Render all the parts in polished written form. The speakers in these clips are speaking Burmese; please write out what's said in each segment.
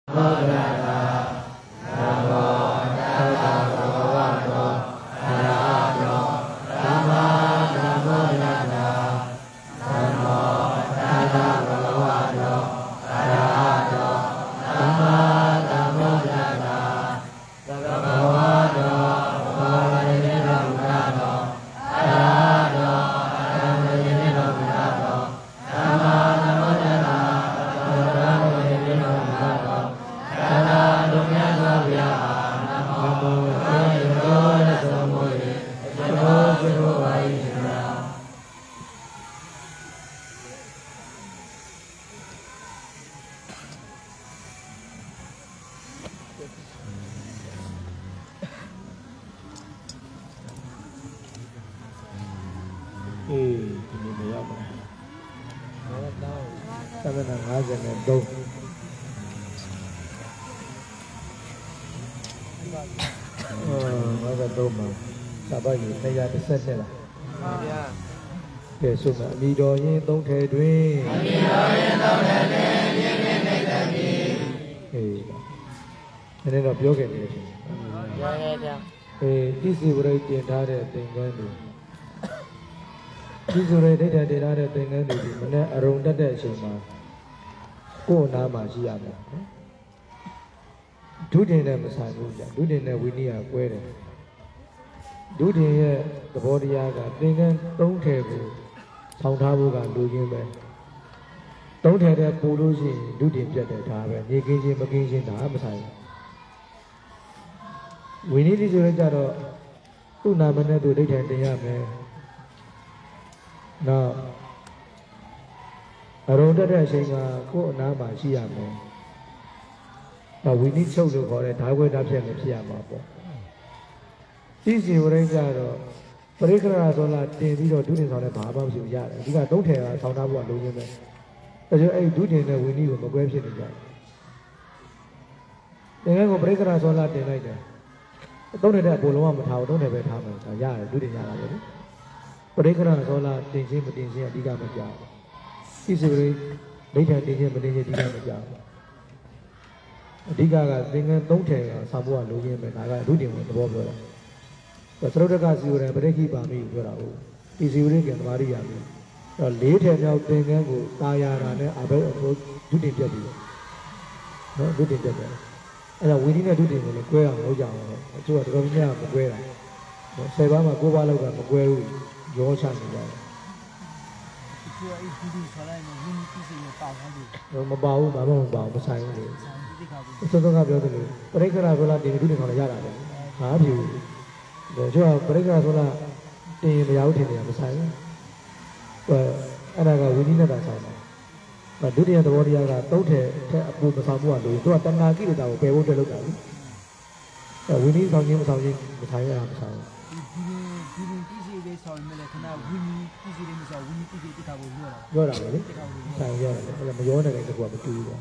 Suốt mà đi đôi những tông thể đuôi, nên là biểu cái này, cái gì vừa rồi tiền ra để tiền cái gì, cái gì rồi để ra để tiền cái gì, mình ở rong đất để xem mà, cô nào mà chỉ làm, đủ tiền này mà sai đủ giờ, đủ tiền này vì ni à quay đấy, đủ tiền này cái body à cái tiền cái tông thể của Thong thả vô cả đối với mình, tổng thể là phụ đối gì, đối điểm chất để thả về, như kinh gì mà kinh gì thả mà sai. Vì ní thì cho nên cho đó, tu nam mình tu để thành tiền mình, na, ở đâu đó là xem mà có nam mà chỉ làm mình, và vì ní sâu được gọi là tháo quay đáp xem là chỉ làm mà bỏ. Tí gì vừa cho đó. Bởi cái là do là tiền đi rồi, đủ tiền sau này bảo bao nhiêu giá, thì cả tổng thể là sau đó bọn đối với mình, bây giờ ấy đủ tiền là vì nhiều mà quay về được giá, tiền cái của bởi cái là do là tiền này đấy, tổng thể là bộ lông mà tháo, tổng thể về tháo mà giá đủ tiền giá là vậy, bởi cái là do là tiền gì mà đi ra mà giá, cái gì đấy, đấy là tiền gì mà đi ra mà giá, đi ra cái tiền cái tổng thể là sau bọn đối với mình, cái đủ tiền mà bỏ rồi. Và sau đó các siêu này phải khi bà mình vừa đâu, thì siêu này cái mà đi làm, rồi lấy theo nhau tiền cái của tài ra này, à bây giờ đủ tiền cho đi, nó đủ tiền cho đi, anh là vì thế này đủ tiền mình quay hàng hỗ trợ, chú ở trong nhà mình quay lại, xây bán mà cố bao lâu cả mà quay rồi, gió sang rồi. Rồi mà bảo sai rồi, tôi không gặp được rồi, bởi cái là tiền đủ tiền còn là giá lại, hả thì để cho bởi cái là tiền mà giàu thì mà sai, và anh là cái nguyên nhân là sai mà, và đủ tiền đâu đi là tốt thể buồn mà sao buồn rồi, tôi tăng nga cái gì đâu bèo trên lúc đó, và nguyên nhân sao nhưng mà sai là sai. Rồi là đấy, sai rồi là mà gió này cái quả mà chui rồi.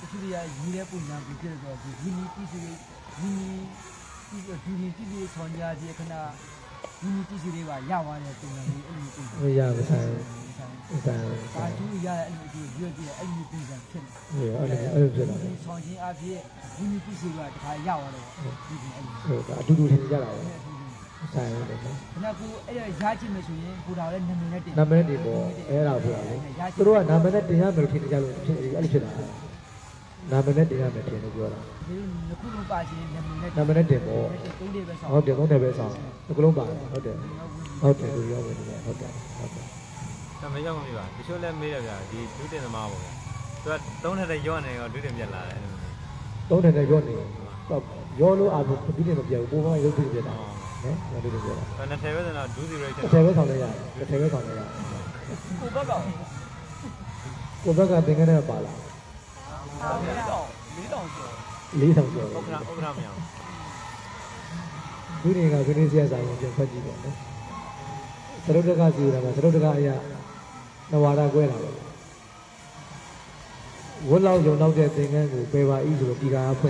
Bây giờ mới sai. Đủ thì ra rồi. Sai rồi đấy. Năm mươi đi bộ, ấy là bộ đấy. Tôi nói năm mươi đi ra mình thì ra luôn, ấy chuyện nào? Năm mươi đi ra mình thì nó vừa là. Năm mươi đi bộ,ဟုတ်တယ်ဟုတ်တယ်ပဲဆောင်အကလုံးပါဟုတ်တယ်သူရောက်ဝင်တယ်ဟုတ်တယ်ဒါမရောက်မပြီပါတချို့လည်းမေးတယ်ဗျာဒီဒုတင်သမားပေါ့ဗျာသူကသုံးထက်တဲ့ရော့နေရောဒုတင်ပြက်လာတယ်သုံးထက်တဲ့ရော့နေရောလို့အာဒုတင်မပြတ်ဘူးပုံမှန်ရုပ်တင်ပြတ်တာနော်ဒုတင်ပြတ်တာနှစ်ထည်ပဲဆိုတော့ဒုစီရိတ်တစ်ထည်ပဲဆောင်လိုက်ရတယ်တစ်ထည်ပဲဆောင်လိုက်ရတယ်ကိုဘက်ကသင်္ကန်းနဲ့ပါလာ4,000ကျော်ဥက္ကဋ္ဌမရအောင်ဒီနေ့ကခင်းစရာဆိုင်ကိုပြန်ဖတ်ကြည့်ပါနော်သရုပ်တကစီရမှာသရုပ်တကအရာနဝါဒကွဲလာတယ်ဝတ်လောက်ရုံနောက်တဲ့သင်္ကန်းကိုပယ်ပါဤဆိုတော့ဒီကာဖွင့်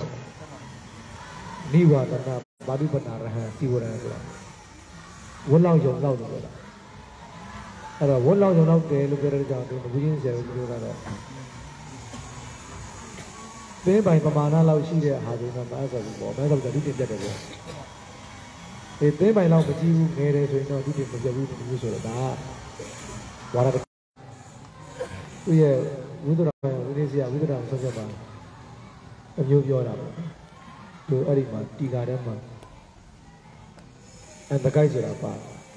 နိဝါဒနာဘာဒုပနာရဟံစီဝရံဆိုတာဝတ်လောက်ရုံနောက်လို့ပြောတာအဲ့တော့ဝတ်လောက်ရုံနောက်တယ်လို့ပြောတဲ့ကြောင့်ဒီဘုရင်ဆရာတို့ပြောတာတော့သင်းပိုင်ပမာဏလောက်ရှိတဲ့ဟာဆိုတော့မအဲ့ဆိုဘူးပေါ့မအဲ့ဆိုတော့ဒုတင်ပြတ်တယ်ပေါ့ဒီသင်းပိုင်လောက်မကြည့်ဘူးငယ်တယ်ဆိုရင်တော့ဒုတင်မပြတ်ဘူးလို့ဆိုတော့ဒါဝါရသူရဲ့ဝိသုဒ္ဓဝိနည်းစရာဝိသုဒ္ဓဆောက်ချက်ပါအမျိုးပြောတာပေါ့သူအဲ့ဒီမှာတီကာထဲမှာအန္တကိုက်ဆိုတာပါ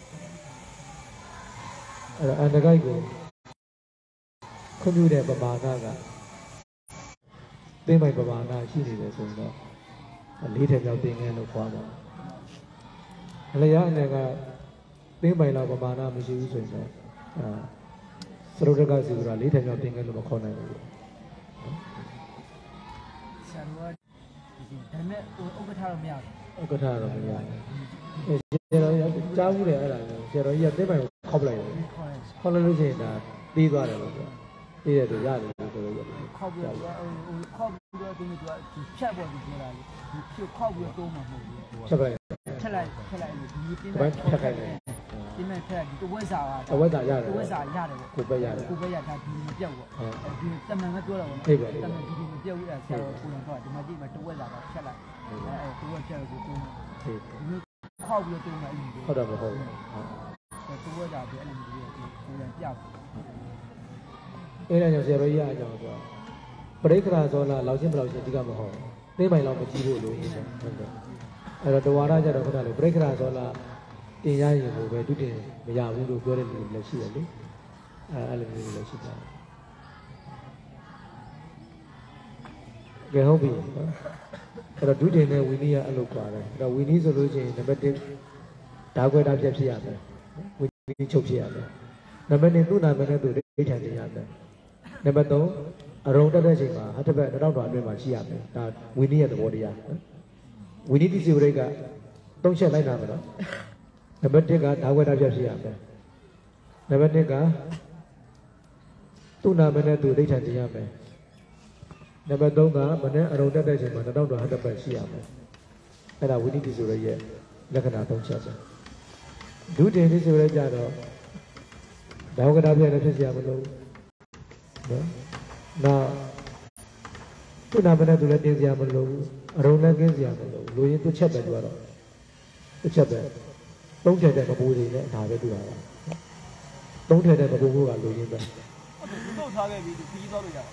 အဲ့တော့အန္တကိုက်ကိုခွင့်ပြုတဲ့ပမာဏကသင်းပိုင်ပမာဏရှိနေတယ်ဆိုရင်တော့၄ထက်မြောက်သင်္ကန်းလို့ခေါ်ပါအလျားအနေကသင်းပိုင်လောက်ပမာဏမရှိဘူးဆိုရင်တော့သရုပ်တကစီက၄ထက်မြောက်သင်္ကန်းလို့မခေါ်နိုင်ဘူးဆရာတော်ကဒါနဲ့ဥက္ကဋ္ဌတော့မရဘူးဥက္ကဋ္ဌတော့မရဘူးဆရာတော်ကြားဘူးတယ်အဲ့ဒါဆရာတော်ကြီးကသင်းပိုင်ကိုခောက်ပလိုက်တယ်ခောက်လိုက်လို့ရှိရင်ဒါပြီးသွားတယ်လို့ပြောပြီးတဲ့သူရတယ်လို့ဆိုလို့ရတယ်ခောက်ပြီးတော့ခောက်ပြီးတော့ဒီကဖြတ်ပေါ်ပြီးပြောတာလေဒီဖြတ်ခောက်ပြီးတော့တုံးမှာမဟုတ်ဘူးဖြတ်ပလိုက်ဖြတ်လိုက်ဒီပြင်းဖြတ်ခိုင်းတယ်ဒီမဲ့ဖြတ်ဒီတဝက်စာကတဝက်စာရတယ်တဝက်စာရတယ်ကိုပဲရတယ်ကိုပဲရတာဒီမပြောက်ပေါ့ဒီတမန်ကပြောတာပေါ့နော်တမန်ဒီမပြောက်ဘူးအဲ့ဆရာတော်ကိုယ်တော်ကဒီမှာကြည့်မှာတဝက်စာကဖြတ်လိုက်တဝက်ဖြတ်ကိုတုံးဒီခောက်ပြီးတော့တုံးမှာအင်းဟုတ်တယ်မဟုတ်ဘူးတဝက်စာပြအဲ့လိုမျိုးကိုယ်တော်ပြောက်အဲ့ဒါကြောင့်ဆရာတော်ကြီးအကြောင်းပြောပရိက္ခရာဇောလာလောက်ချင်းမလောက်ချင်းဒီကမဟုတ်သိပိုင်လောက်မကြည့်ဖို့လို့ဟုတ်တယ်အဲ့တော့တဝါရကြတော့ခဏလို့ပရိက္ခရာဇောလာတင်ရရင်ကိုပဲဒုတင်မရဘူးလို့ပြောတဲ့လူတွေလည်းရှိတယ်လေအဲ့လိုမျိုးလည်းရှိတယ်ကဲဟုတ်ပြီအဲ့တော့ဒုတင်နဲ့ဝီနီးကအလုပ်ပါတယ်အဲ့တော့ဝီနီးဆိုလို့ချင်းနံပါတ်1ဓာခွဲတာပြတ်ဖြစ်ရမယ်ဝီနီးချုပ်ဖြစ်ရမယ်နံပါတ်2သူ့နာမည်နဲ့သူဒိဋ္ဌံတင်ရမယ်နံပါတ်3အရုံတက်တဲ့ချိန်မှာဟတစ်ပတ်တစ်တော့အတွင်းမှာရှိရမယ်ဒါဝီနီးရဲ့သဘောတရားဝီနီးတိစီဝရိတ်က3ချက်လိုက်နာမယ်နော်နံပါတ်1ကဓာဝေဒပြဖြစ်ရမယ်နံပါတ်2ကသူ့နာမည်နဲ့သူဒိဋ္ဌံတင်ရမယ်နံပါတ်3ကမနေ့အရုံတက်တဲ့ချိန်မှာတစ်တော့ဟတစ်ပတ်ရှိရမယ်အဲ့ဒါဝီနီးတိစီဝရိတ်ရဲ့လက္ခဏာ3ချက်ပဲဒုတင်တိစီဝရိတ်ကြတော့ဓာဝေဒပြလည်းဖြစ်ရမလို့နော်နောက်သူ့နာမည်နဲ့သူလည်းတင်စရာမလိုဘူးအရုံလည်းကင်းစရာမလိုဘူးလူရင်းသူ့ချက်ပဲသူကတော့သူ့ချက်ပဲ3ထည့်တဲ့ကပူးတွေနဲ့ဒါပဲသူတာပါ3ထည့်တဲ့ကပူးကလူရင်းပဲဟုတ်ထားခဲ့ပြီခီးသွားလို့ရ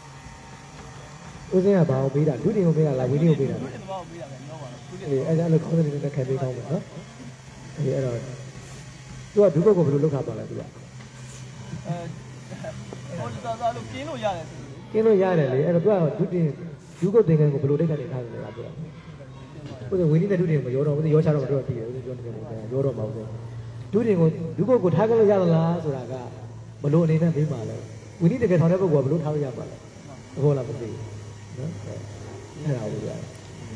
ဦးစင်းကဘာအောင်ပေးတာလူတင်ကိုပေးတာလားဝီဒီယိုပေးတာလားလူတင်ဘာကိုပေးတာလဲပြောပါတော့အဲ့ဒါလည်းခေါင်းစဉ်နဲ့ခံပေးကောင်းမယ်နော်အဲ့တော့သူကဒုက္ခကိုဘယ်လိုလုပ်ထားပါလဲသူကဟောတော်လို့ကျင်းလို့ရတယ်ကျင်းလို့ရတယ်လေအဲ့တော့သူကဒုက္ခသင်္ကန်းကိုဘယ်လိုတိတ်ကနေထားတယ်လဲပြောတာဦးစင်းဝီနီးနဲ့ဒုတင်ကိုရောတော့ဦးစင်းရောချတော့တော့တည်တယ်ဦးစင်းပြောနေတယ်ရောတော့မဟုတ်ဘူးဒုတင်ကိုဒုက္ခကိုထားကြလို့ရသလားဆိုတာကဘလို့အနေနဲ့ပြီးပါလဲဝီနီးတကယ်ထောင်တဲ့ပုဂ္ဂိုလ်ကဘလို့ထားလို့ရပါလဲဟုတ်လားမသိဘူးနော်အဲ့ဒါကိုရတယ်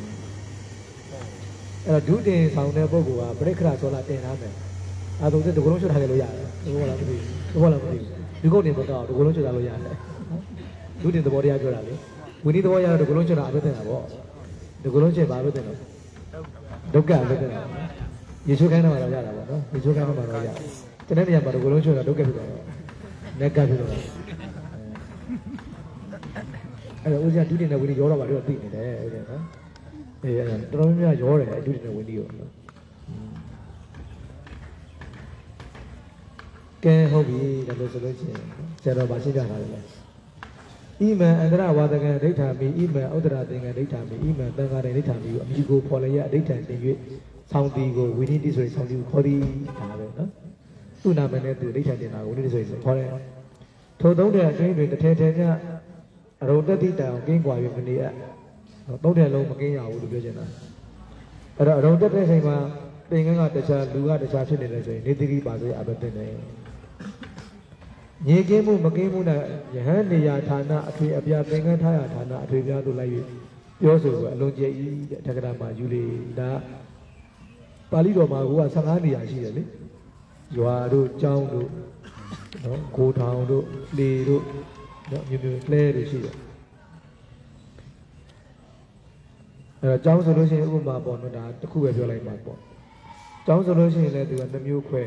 အဲ့တော့ဒုတင်ဆောင်တဲ့ပုဂ္ဂိုလ်ကပရိက္ခရာဇောလာတင်ထားမယ်အဲဒါဆိုတကူလုံးချွတ်ထားကြလို့ရတယ်ဟုတ်လားမသိဘူးဟုတ်လားမသိဘူးဒီကုတ်နေမတော့တကူလုံးချွတ်ထားလို့ရတယ်ဒုတင်သဘောတရားပြောတာလေဝီနီးသဘောရတော့တကူလုံးချွတ်တာအပဲတင်တာပေါ့တကူလုံးချွတ်ပါပဲတင်တော့ဒုက္ခပဲတင်တာယေရှုခိုင်းတော့ရတာပေါ့နော်ယေရှုခိုင်းတော့တော့ရတယ်တနေ့နေရာမှာတကူလုံးချွတ်တာဒုက္ခဖြစ်တယ်နက်ကဖြစ်တော့အဲ့တော့ဦးဇင်းဒုတင်နဲ့ဝီနီးရောတော့ပါတော့သိနေတယ်အဲ့ဒါနော်အေးတော်တော်များများရောတယ်ဒုတင်နဲ့ဝီနီးကိုကဲဟုတ်ပြီဒါလို့ဆိုလို့ချင်းဆရာတော်ဗာရှင်းပြထားတယ်လေဣမံအန္တရဝါဒကံဒိဋ္ဌာမိဣမံဥဒ္ဒရာသင်္ကံဒိဋ္ဌာမိဣမံသံဃာတေဒိဋ္ဌာမိကိုအမိကိုဖော်လျက်အဒိဋ္ဌံတင်၍ဆောင်းတီကိုဝိနည်းတိဆိုရင်ဆောင်းတီကိုခေါ်သည်ဒါပဲနော်သူ့နာမည်နဲ့သူဒိဋ္ဌံတင်တာကိုဝိနည်းတိဆိုရင်ခေါ်တယ်ထိုသုံးတဲ့အတွင်းတွင်တစ်ထဲထဲကအရုံတတိတံကင်းကွာ၍မနေအပ်သုံးတဲ့လုံးမကင်းရဘူးလို့ပြောချင်တာအဲ့တော့အရုံတက်တဲ့ချိန်မှာသင်္ကန်းကတခြားလူကတခြားဖြစ်နေတယ်ဆိုရင်နေတိကိပါဆိုရအဘတင်တယ်ညေကင်းမှုမကင်းမှုနဲ့ယဟန်နေရာဌာနအထွေအပြာသင်္ကန်းထားရာဌာနအထွေပြားတို့လိုက်၍ပြောဆိုအလုံးကျဲဤတဲ့တက္ကရာမှာယူလေဒါပါဠိတော်မှာက15နေရာရှိတယ်လေရွာတို့ကျောင်းတို့နော်ကိုထောင်တို့လေတို့နော်မျိုးမျိုးလဲတွေရှိတယ်အဲတော့ကျောင်းဆိုလို့ရှိရင်ဥပမာပေါ့နော်ဒါတစ်ခုပဲပြောလိုက်ပါပေါ့ကျောင်းဆိုလို့ရှိရင်လည်းသူက2မျိုးခွဲ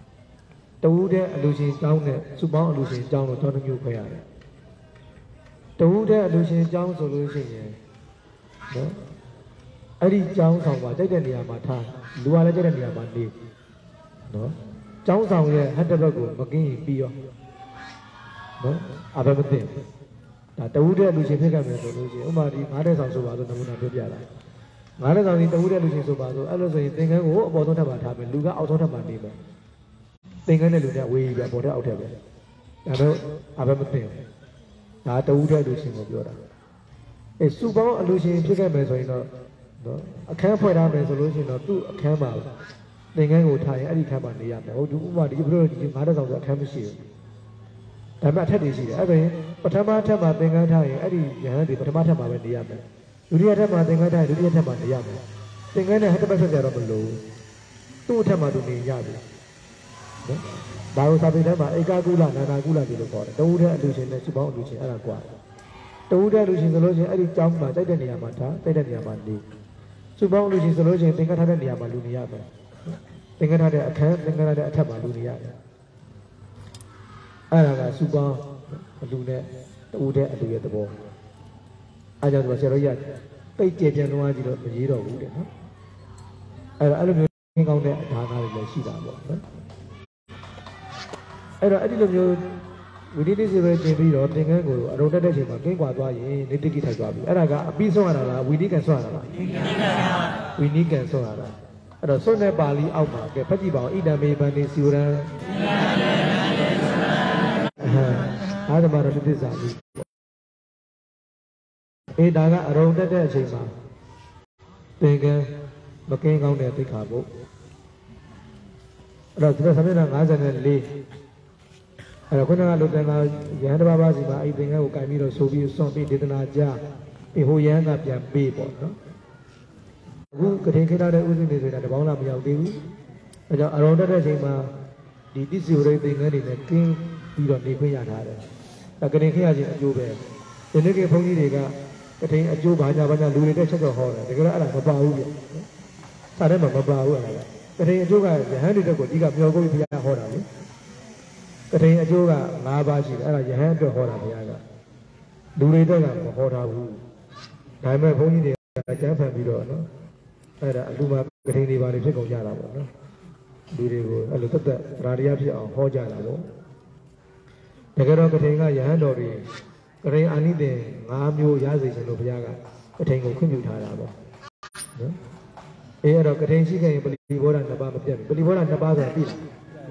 တဝူးတဲ့အလူရှင်ကျောင်းနဲ့စုပေါင်းအလူရှင်ကျောင်းလို့ကျောင်း2မျိုးခွဲရတယ်တူတဲ့အလူရှင်ကျောင်းဆိုလို့ရှိရင်နော်အဲ့ဒီကျောင်းဆောင်မှာကြိုက်တဲ့နေရာမှာထားလူကလည်းကြိုက်တဲ့နေရာမှာနေနော်ကျောင်းဆောင်ရဲ့ဟတ်တဘက်ကိုမကင်းရင်ပြီးရောနော်အဘမသိဒါတူတဲ့လူရှင်ဖြစ်ခဲ့မယ်ဆိုလို့ရှိရင်ဥမာဒီ9တဲ့ဆောင်ဆိုပါဆိုနမူနာပြောပြတာ9တဲ့ဆောင်ဒီတူတဲ့လူရှင်ဆိုပါဆိုအဲ့လိုဆိုရင်သင်္ကန်းကိုအပေါ်ဆုံးထပ်မှာထားမယ်လူကအောက်ဆုံးထပ်မှာနေမယ်သင်္ကန်းတဲ့လူနဲ့ဝေးပြီးပဲပေါ်တဲ့အောက်ထပ်ပဲဒါတော့အဘမသိဒါတူတဲ့လူရှင်ကိုပြောတာအဲစုပေါင်းအလူရှင်ဖြစ်ခဲ့မယ်ဆိုရင်တော့နော်အခန်းဖွဲ့ထားမယ်ဆိုလို့ရှိရင်တော့သူ့အခန်းမှာသင်္ကန်းကိုထားရင်အဲ့ဒီခန်းမှာနေရမယ်ဟုတ်ဒီဥပမာဒီဘလို့ဒီ9တဲ့ဆောင်ဆိုအခန်းမရှိဘူးဒါပေမဲ့အထက်တွေရှိတယ်အဲ့ဒါရင်ပထမထပ်မှာသင်္ကန်းထားရင်အဲ့ဒီရဟန်းတွေပထမထပ်မှာပဲနေရမယ်ဒုတိယထပ်မှာသင်္ကန်းထားရင်ဒုတိယထပ်မှာနေရမယ်သင်္ကန်းနဲ့ဟတ်တပတ်ဆက်ကြတော့မလို့သူ့အထက်မှာသူနေရပြီနော်ဘာလို့စာပေထဲမှာဧကကုလနာနာကုလဒီလိုခေါ်တယ်တူတဲ့အလူရှင်နဲ့စုပေါင်းအလူရှင်အဲ့ဒါကွာတူတဲ့အလူရှင်ဆိုလို့ရှိရင်အဲ့ဒီကျောင်းမှာတိုက်တဲ့နေရာမှာထားတိုက်တဲ့နေရာမှာနေစုပေါင်းအလူရှင်ဆိုလို့ရှိရင်သင်္ကန်းထားတဲ့နေရာမှာလူနေရမယ်သင်္ကန်းထားတဲ့အခန်းသင်္ကန်းထားတဲ့အထက်မှာလူနေရတယ်အဲ့ဒါကစုပေါင်းအလူနဲ့တူတဲ့အလူရဲ့သဘောအားကြောင့်ဒီဆရာတော်ကြီးပိတ်ကျေပြန်သွားကြည့်တော့မရေးတော့ဘူးတဲ့နော်အဲ့တော့အဲ့လိုမျိုးသင်ကောင်းတဲ့အဒါနတွေလည်းရှိတာပေါ့နော်အဲ့တော့အဲ့ဒီလိုမျိုးဝိနည်းတိစေပဲကျင်ပြီးတော့သင်္ကန်းကိုအရုံတက်တဲ့ချိန်မှာကင်းကွာသွားရင်နေတိကိထိုက်သွားပြီအဲ့ဒါကအပြီးဆုံးရတာလားဝိနည်းကန်ဆွရတာလားဝိနည်းကန်ဆွရတာအဲ့တော့စွန့်တဲ့ပါဠိအောက်မှာကဲဖတ်ကြည့်ပါဦးဣဒံမေဗန္တိစီဝရံအာဓမ္မရတ္တိစာကြီးအေးဒါကအရုံတက်တဲ့အချိန်မှာသင်္ကန်းမကင်းကောင်းတဲ့သိက္ခာပုဒ်အဲ့တော့ဒီသမဏ54အဲ့တော့ခုနကလူတန်ကရဟန်းတစ်ပါးပါးစီမှာအဲ့သင်္ကန်းကိုကင်ပြီးတော့ဆိုပြီးစွန့်ပြီးဒေသနာကြားပြီးဟိုရဟန်းကပြန်ပေးပေါ့နော်အခုကတိခိထားတဲ့ဥစဉ်တွေဆိုတာတပေါင်းလားမရောက်သေးဘူးအဲကြောင့်အရုံတက်တဲ့အချိန်မှာဒီတိစီဝရိသင်္ကန်းတွေနဲ့ကင်းပြီးတော့နေခွင့်ရထားတယ်အဲကတိခိရခြင်းအကျိုးပဲဒီနေ့ကဘုန်းကြီးတွေကကတိအကျိုးဘာညာလူတွေတက်ချက်တော့ဟောတယ်တကယ်တော့အဲ့ဒါမပါဘူးပြစာထဲမှာမပါဘူးအဲ့ဒါကတိအကျိုးကရဟန်းတွေတက်ကိုဒီကမျောကိုဘုရားဟောတာလေကတိအကျိုးက5ပါးရှိတယ်အဲ့ဒါယဟန်အတွက်ဟောတာဘုရားကလူတွေတက်ကမဟောထားဘူးဒါပေမဲ့ဘုန်းကြီးတွေကကျမ်းဖန်ပြီးတော့နော်အဲ့ဒါအလူမှာကတိတွေပါနေဖြစ်ကုန်ကြတာပေါ့နော်လူတွေကိုအဲ့လိုတက်ရာတရားဖြစ်အောင်ဟောကြတာပေါ့တကယ်တော့ကတိကယဟန်တော်တွေကတိအာနိသင်5မျိုးရစေချင်လို့ဘုရားကကတိကိုခွင့်ပြုထားတာပေါ့နော်အေးအဲ့တော့ကတိရှိခဲ့ရင်ပလီဘောဓ2ပါးမပြတ်ဘူးပလီဘောဓ2ပါးဆိုတာသိလား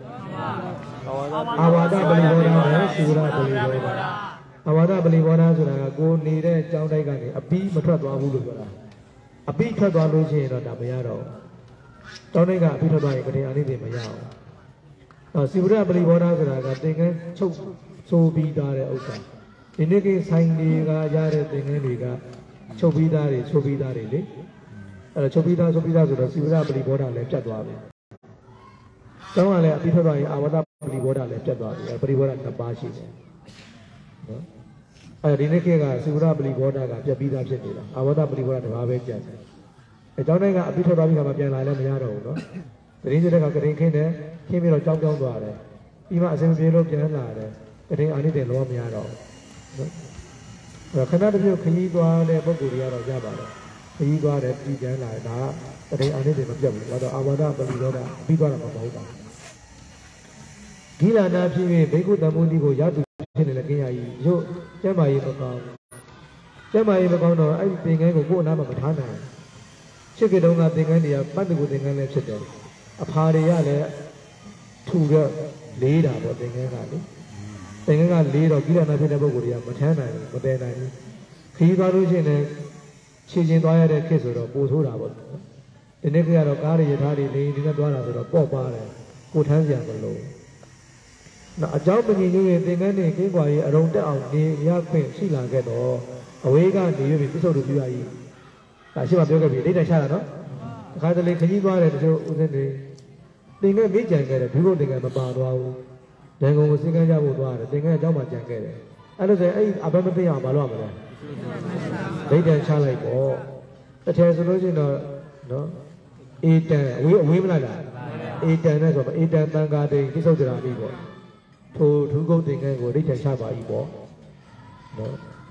အာဝါဒပလီဘောဓနဲ့သုရပလီဘောဓအာဝါဒပလီဘောဓဆိုတာကကိုနေတဲ့ကြောင်းတိုက်ကနေအပီးမထွက်သွားဘူးလို့ပြောတာအပီးထွက်သွားလို့ရှိရင်တော့ဒါမရတော့ကြောင်းတိုက်ကအပီးထွက်သွားရင်ကတိအာနိသင်မရအောင်သုရပလီဘောဓဆိုတာကသင်္ကန်းချုပ်ဆိုပြီးသားတဲ့ဥစ္စာဒီနေ့ကိဆိုင်တွေကရတဲ့သင်္ကန်းတွေကချုပ်ပြီးသားတွေချုပ်ပြီးသားတွေလေအဲ့တော့ချုပ်ပြီးသားဆိုတော့သုရပလီဘောဓလည်းပြတ်သွားပြီကျောင်းကလည်းအပြီးထွက်သွားရင်အာဝါဒပလီဘောဓလည်းပြတ်သွားပြီပလီဘောဓ2ပါးရှိတယ်နော်အဲ့ဒီနေ့ခေတ်ကသုရပလီဘောဓကပြတ်ပြီးသားဖြစ်နေတာအာဝါဒပလီဘောဓ2ပါးပဲကျန်တယ်အဲကျောင်းတိုင်းကအပြီးထွက်သွားပြီးခါမှပြန်လာလည်းမရတော့ဘူးနော်တရင်ကျတဲ့ကကရင်ခင်းတယ်ခင်းပြီးတော့ကြောင်းပြောင်းသွားတယ်ပြီးမှအစင်ပြေလို့ပြန်လာတယ်ကရင်အာနိသင်လောမရတော့ဘူးနော်ခဏတစ်ပြုတ်ခရီးသွားတဲ့ပုဂ္ဂိုလ်တွေကတော့ရပါတယ်ခရီးသွားတယ်ပြည်ပြန်လာတယ်ဒါကတရင်အာနိသင်မပြတ်ဘူးဘာလို့အာဝါဒပလီဘောဓပြီးသွားတာမဟုတ်ဘူးဂိလာနာဖြစ်ပြီးဘိက္ခုတမုန်ဒီကိုရောက်သူဖြစ်နေတဲ့ကိညာကြီးရုပ်ကျမ်းမာရေးမကောင်းကျမ်းမာရေးမကောင်းတော့အဲ့ဒီသင်္ကန်းကိုကိုယ်အနာမှာမထားနိုင်ချစ်ကတုံးကသင်္ကန်းတွေကပတ်တကူသင်္ကန်းလည်းဖြစ်တယ်အဖာတွေကလည်းထူတော့လေးတာပေါ့သင်္ကန်းကလေသင်္ကန်းကလေးတော့ဂိလာနာဖြစ်တဲ့ပုဂ္ဂိုလ်တွေကမထမ်းနိုင်ဘူးမတည်နိုင်ဘူးခရီးသွားလို့ရှိရင်လည်းခြေချင်းသွားရတဲ့ခေတ်ဆိုတော့ပို့ဆိုးတာပေါ့ဒီနေ့ကတော့ကားတွေရထားတွေလေးဒီနဲ့သွားတာဆိုတော့ပေါ့ပါတယ်ကိုထမ်းစရာမလိုနော်အကြောင်းမငြိမ်ညွတ်ရင်သင်္ကန်းနဲ့ကင်းကွာရေးအရုံတက်အောင်နေရခွင့်ရှိလာခဲ့တော့အဝေးကနေပြီးပြစ္ဆုတ်တို့ပြရကြီးဒါရှိမှပြောခဲ့ပြီဒိဋ္ဌိချတာနော်အခါတလေခကြီးသွားတယ်တချို့ဦးစင်းတွေသင်္ကန်းမိကြံခဲ့တယ်ဘုရားသင်္ကန်းမပါသွားဘူးရန်ကုန်ကိုစင်ကန်းကြဖို့သွားတယ်သင်္ကန်းအကြောင်းမှကြံခဲ့တယ်အဲ့လိုဆိုရင်အဲ့အဘမသိအောင်မလုပ်ရမလားဒိဋ္ဌိချလိုက်ပေါ့တစ်ထည်ဆိုလို့ရှိရင်တော့နော်အေတန်အဝေးမလိုက်လားအေတန်နဲ့ဆိုတော့အေတန်တန်ကာတိပြစ္ဆုတ်ကြတာပြီးပေါ့ထိုထူးကုတ်သင်္ကန်းကိုဒိဋ္ဌိချပါ၏ပေါ့နော်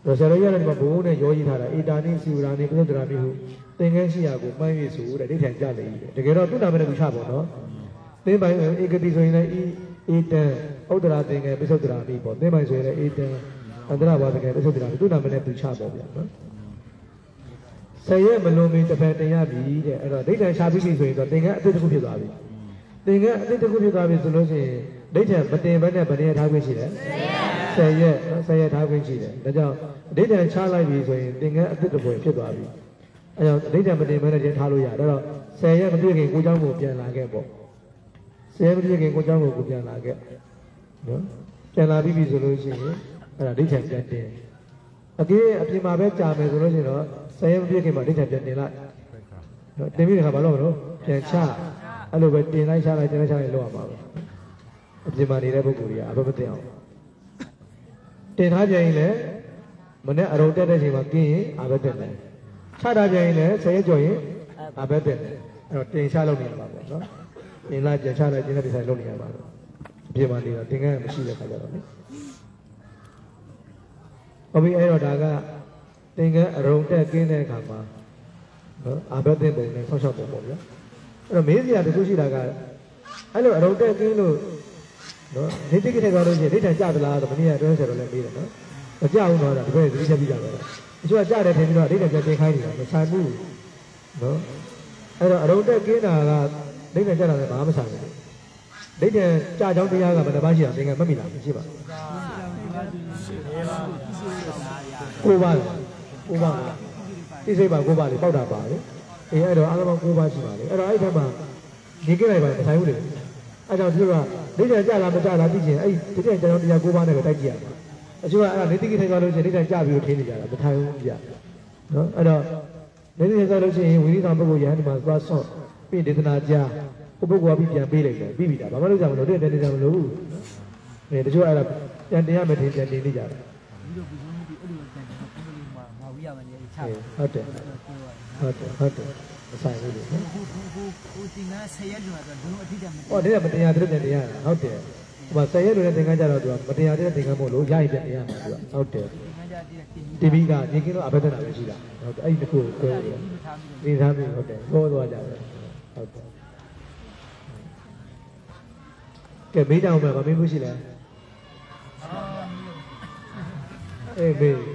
ဆရာတော်ကြီးကလည်းဒီမှာဘိုးနဲ့ရောကြီးထားတာအေတာနိစီဝရာနိပသုဒ္ဓရာမိဟုသင်္ကန်းရှိရာကိုမှန်း၍ဆိုတဲ့ဒိဋ္ဌံကြလေတကယ်တော့သူ့နာမည်နဲ့သူချပေါ့နော်သင်္ပိုင်ဧကတိဆိုရင်လည်းအေတံဥဒ္ဒရာသင်္ကန်းပသုဒ္ဓရာမိပေါ့သင်္ပိုင်ဆိုရင်လည်းအေတံအန္တရဘာသင်္ကန်းပသုဒ္ဓရာမိသူ့နာမည်နဲ့သူချပေါ့ဗျာနော်ဆယ်ရက်မလွန်မီတစ်ဖက်တင်ရပြီတဲ့အဲ့တော့ဒိဋ္ဌံရှာပြီးပြီဆိုရင်တော့သင်္ကန်းအသစ်တစ်ခုဖြစ်သွားပြီသင်္ကန်းအသစ်တစ်ခုဖြစ်သွားပြီဆိုလို့ရှိရင်ဒိဋ္ဌံမတင်ဘဲနဲ့ဗနေထားခွင့်ရှိတယ်ဆယ်ရက်ထားခွင့်ရှိတယ်ဒါကြောင့်ဒိဋ္ဌံချလိုက်ပြီဆိုရင်သင်္ကန်းအသစ်တစ်ပွဲဖြစ်သွားပြီအဲ့တော့ဒိဋ္ဌံမတင်ဘဲနဲ့တင်ထားလို့ရတယ်တော့ဆယ်ရက်မပြည့်ခင်ကိုเจ้าကိုပြန်လာခဲ့ပေါ့ဆယ်ရက်မပြည့်ခင်ကိုเจ้าကိုပြန်လာခဲ့နော်ပြန်လာပြီဆိုလို့ရှိရင်အဲ့ဒါဒိဋ္ဌံပြန်တင်အပြေးအပြင်မှာပဲကြာမယ်ဆိုလို့ရှိရင်တော့ဆယ်ရက်မပြည့်ခင်မှာဒိဋ္ဌံပြန်တင်လိုက်နော်တင်ပြီးတဲ့ခါဘာလို့မလို့ပြန်ချအဲ့လိုပဲတင်လိုက်ချလိုက်တင်လိုက်ချလိုက်လောက်ရမှာပဲအပြင်မှာနေတဲ့ပုဂ္ဂိုလ်တွေကအဘမသိအောင်တင်ထားကြရင်လည်းမနဲ့အရုံတက်တဲ့ချိန်မှာกินရင်အဘတက်တယ်ချထားကြရင်လည်းဆယ်ရက်ကျော်ရင်အဘတက်တယ်အဲ့တော့တင်ချလုပ်နေရမှာပေါ့နော်တင်လိုက်ပြန်ချလိုက်တင်လိုက်ဒီဆိုင်လုပ်နေရမှာပေါ့အပြင်မှာနေတာတင်ကန်းမရှိတဲ့ခါကြတော့လေဟုတ်ပြီအဲ့တော့ဒါကတင်ကန်းအရုံတက်กินတဲ့အခါမှာနော်အဘတက်ပုံနဲ့ဆောက်ရှောက်ပုံပေါ့ဗျာအဲ့တော့မေးစရာတခုရှိတာကအဲ့လိုအရုံတက်กินလို့နော်နေတိကိထဲသွားလို့ရှိရင်ဒိဋ္ဌံကြသလားဆိုမင်းကတွဲဆက်တော့လည်းမေးတယ်နော်မကြဘူးတော့ဒါတပည့်သတိချက်ပြီးကြတော့အချို့ကကြတယ်ထင်ပြီးတော့ဒိဋ္ဌံပြန်တင်ခိုင်းနေတာမဆိုင်ဘူးနော်အဲ့တော့အရုံတက်กินတာကဒိဋ္ဌံကြတာလည်းဘာမှမဆိုင်ဘူးဒိဋ္ဌံကြကြောင်းတရားကဘယ်နှပါးရှိတာသင်္ကန်းမမိလားမရှိပါဘူးကိုပါတိစိတ်ပါကိုပါလေပေါက်တာပါလေအေးအဲ့တော့အားလုံးကိုပါရှိပါလေအဲ့တော့အဲ့ထက်မှာနေကြလိုက်ပါမဆိုင်ဘူးလေအဲ့ကြောင့်သူကဒိဋ္ဌံကြလားမကြလားသိချင်အဲ့ဒီဒိဋ္ဌံကြောင်းတရားကိုပါနဲ့ပဲတိုက်ကြည့်ရမှာအချို့ကအဲ့ဒါနေတိကိထိုင်သွားလို့ရှိရင်ဒိဋ္ဌံကြပြီးတော့ထင်းနေကြတာမထိုင်ဘူးပြနော်အဲ့တော့နေတိကိထိုင်သွားလို့ရှိရင်ဝိရိသံပုဂ္ဂိုလ်ယဟန်ဒီမှာသွားဆော့ပြီးဒေသနာကြားကိုပုဂ္ဂိုလ်ကပြီးပြန်ပေးလိုက်တယ်ပြီးပြီဒါဘာမှလုပ်ကြမလို့တဲ့တဲ့မလို့ဘူးအဲတချို့အဲ့ဒါပြန်တင်ရမယ်ထင်ပြန်တင်နေကြတယ်ဟုတ်တယ်မဆိုင်ဘူးလေကိုတင်ကဆယ်ရက်လို့တော့ဘုံအထိတမဟောတဲ့မတရားတဲ့တင်ရတာဟုတ်တယ်ဟိုမှာဆယ်ရက်လို့တဲ့သင်္ကန်းကြတော့သူကမတရားတဲ့သင်္ကန်းမို့လို့ရရင်ပြန်တင်ရမှာသူကဟုတ်တယ်တီဗီကနေကင်းတော့အဘက်တက်တာပဲရှိတာဟုတ်တယ်အဲ့ဒီတစ်ခုကိုနေသားပြီးဟုတ်တယ်ပြောသွားကြတယ်ဟုတ်တယ်ကဲမေးတောင်းမယ်ဗမေးမှုရှိလဲအေးမေး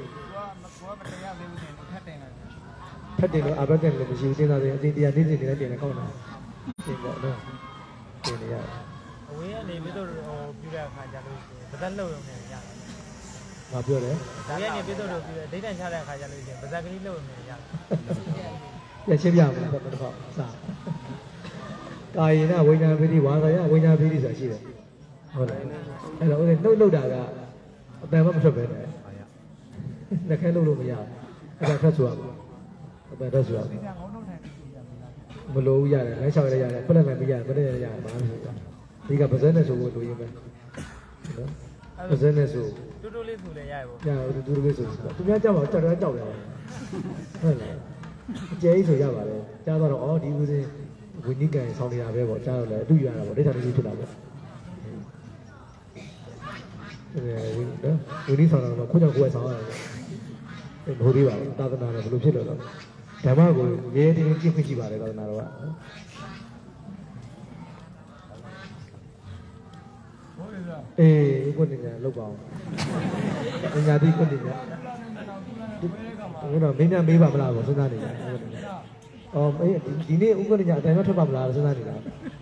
ဖတ်တယ်လို့အဘက်တက်လည်းမရှိဘူးစဉ်းစားတယ်အတင်းတရားနေ့စဉ်နေလည်းတင်လည်းကောင်းတာတင်ပေါ့နော်တင်နေရတယ်အဝေးကနေပြီးတော့ပြတဲ့အခါကျလို့ဗဇက်လှုပ်ရုံနဲ့ရတယ်ငါပြောတယ်ဒါကနေပြီးတော့ပြတဲ့ဒိဋ္ဌံချတဲ့အခါကျလို့ရှိရင်ဗဇက်ကလေးလှုပ်ရုံနဲ့ရတယ်ပြချင်းပြမှာတော့တော့စကာယေနဝိညာဉ်ပိဋိဝါစာယဝိညာဉ်ပိဋိဆိုတာရှိတယ်ဟုတ်တယ်အဲ့တော့နှုတ်တာကအတန်မှမထွက်ပဲနဲ့လက်ခဲလှုပ်လို့မရဘူးအဲ့ဒါဖတ်ဆိုရမှာအပန်တော့ဆိုရမှာမလိုဘူးရတယ်လမ်းလျှောက်ရရတယ်ဖက်လက်လည်းမရတယ်ဖက်လက်လည်းရတယ်ဘာမှမဖြစ်ဘူးဒီကပါဇက်နဲ့ဆိုလို့လိုရင်းပဲနော်ပါဇက်နဲ့ဆိုတူတူလေးဆိုလည်းရရပေါ့တူတူလေးဆိုသူများကြောက်တော့ကြောက်တယ်ဟုတ်လားအကျဲကြီးဆိုရပါတယ်ကြားတော့အော်ဒီဦးစင်းဝိနည်းကံဆောင်နေတာပဲပေါ့ကြားတော့လည်းအတူရတာပေါ့ဒိဋ္ဌာန်ကြီးဖြစ်တာပေါ့ဝိနည်းဆောင်တော့ခွင့်ကြောင့်ကိုယ်ဆောင်ရတယ်ဘိုးလေးပါသာသနာတော့ဘယ်လိုဖြစ်လို့လဲဓမ္မကိုရဲတင်းကြည့်ခွင့်ရှိပါတယ်သာသနာတော်ကအေးကိုနေညာလောက်ပါအောင်ညာတိကိုနေညာဒီတော့မင်းများမေးပါမလားကိုစဉ်းစားနေတာအော်ဒီနေ့ဥပဒေညာအတိုင်းတော့ထွက်ပါမလားစဉ်းစားနေတာ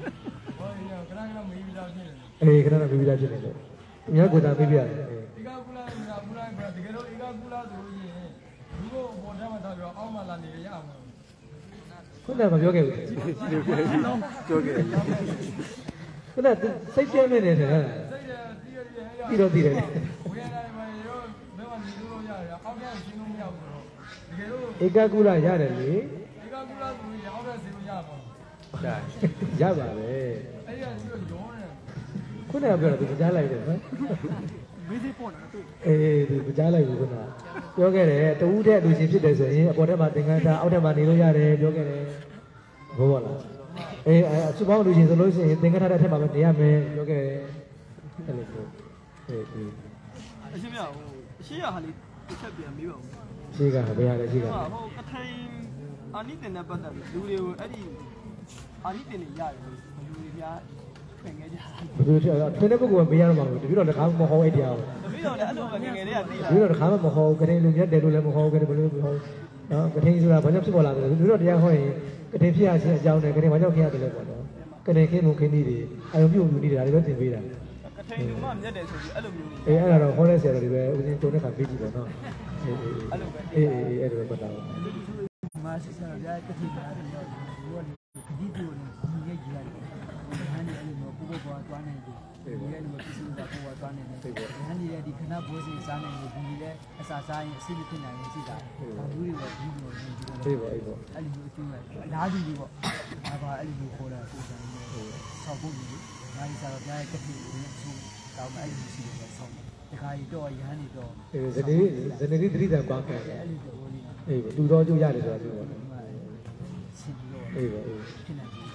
အေးခဏခဏမေးပြီးသားဖြစ်နေတယ်အများကိုသာမေးပြရတယ်ဧကကုလကဘုရားတကယ်တော့ဧကကုလဆိုလို့ရှိရင်ဒီကိုပေါ်ထဲမှာထားပြီးတော့အောက်မှာလာနေရအောင်ခုနကမပြောခဲ့ဘူးပြောခဲ့ခုနစိတ်ကျဲနေတယ်တဲ့ပြီးတော့ပြီးတယ်ဝေဒနာမှာရောဘယ်မှာနေလို့ရတယ်အောက်ထဲဆင်းလို့မရဘူးတော့တကယ်လို့ဧကကုလရတယ်လေဧကကုလဆိုရင်အောက်ထဲဆင်းလို့ရပါဘူးဒါရပါပဲအဲ့ဒီကရောနေခုနကပြောတာသူကြားလိုက်တယ်နော်မေးသေးပေါ့နော်သူအေးသူကြားလိုက်ဘူးခုနပြောခဲ့တယ်တဦးတဲ့အလူချင်းဖြစ်တယ်ဆိုရင်အပေါ်ထဲမှာသင်္ကန်းထားအောက်ထဲမှာနေလို့ရတယ်ပြောခဲ့တယ်ဘောပါလားအေးအစုပေါင်းလူချင်းဆိုလို့ရှိရင်သင်္ကန်းထားတဲ့အထက်မှာပဲနေရမယ်ပြောခဲ့တယ်အဲ့လိုမျိုးအေးအရှင်မြတ်ဟိုအရှိရဟာလေးချက်ပြန်ပြီးပါဦးရှိကဘယ်ရလဲရှိကဟိုကထိုင်အာနိတင်နဲ့ပတ်သက်ပြီးလူတွေကိုအဲ့ဒီအာနိတင်တွေရတယ်လူတွေများခင်ခဲ့ကြတာဘယ်လိုထင်တဲ့ပုဂ္ဂိုလ်ကမေးရမှာလို့တပည့်တော်တခါမဟောအဲ့တရားကိုတပည့်တော်လည်းအဲ့လိုပဲငယ်ငယ်လေးကသိလာတပည့်တော်တခါမှမဟောကတိလူမြတ်တယ်လို့လည်းမဟောကတိဘယ်လိုမဟောနော်ကတိဆိုတာဘာကြောင့်ဖြစ်ပေါ်လာလဲတပည့်တော်တရားဟောရင်ကတိဖြစ်ရခြင်းအကြောင်းနဲ့ကတိဘာကြောင့်ခင်ရတယ်လဲပေါ့နော်ကတိခင်းမှုခင်းနေတယ်အယုံပြုတ်မှုနေတာတွေတော့သင်ပေးတာကထိုင်လူမှမြတ်တယ်ဆိုပြီးအဲ့လိုမျိုးအေးအဲ့ဒါတော့ဟောတဲ့ဆရာတော်တွေပဲဦးဇင်းတုံးတဲ့ခါပြီးကြည့်ပေါ့နော်အေးအဲ့လိုပဲအေးအဲ့ဒါပဲပတ်တာပါမာစီဆရာတော်ကတိလာတယ်တော့ဒီလိုဒီဒီလိုညီရဲ့ကြီးရတယ်ဟန်နေအဲ့လိုမျိုးပို့ပေါ်သွားနေတယ်ဒီရဲ့လိုပစ္စည်းတော့ပို့ပေါ်သွားနေတယ်ဟန်နေရဲ့ဒီခဏဘိုးစီစားနေတယ်ဒီလည်းအစာစားရင်အစီအစဉ်နိုင်ရင်ရှိတာဒါလူတွေကဒီလိုနေကြတယ်အေးပါအေးပါအဲ့လိုမျိုးအကျိုးပဲအလားတူကြီးပေါ့ဒါပါအဲ့လိုမျိုးခေါ်တာကိုယ်တိုင်ဆောက်ဖို့ကြီးငါဒီစားတော့ကြားရဲ့ကတိကိုလည်းသူတောင်းအဲ့လိုရှိတယ်ဆောက်တခါကြီးတော့ရဟန်းနေတော့အေးဇနေသတိတံပါခဲ့တယ်အဲ့လိုမျိုးလေးအေးပါလူတော်ကျိုးရတယ်ဆိုတာပြောပါနော်ဆင်ပြီးတော့အေးပါအေးဖြစ်နေတယ်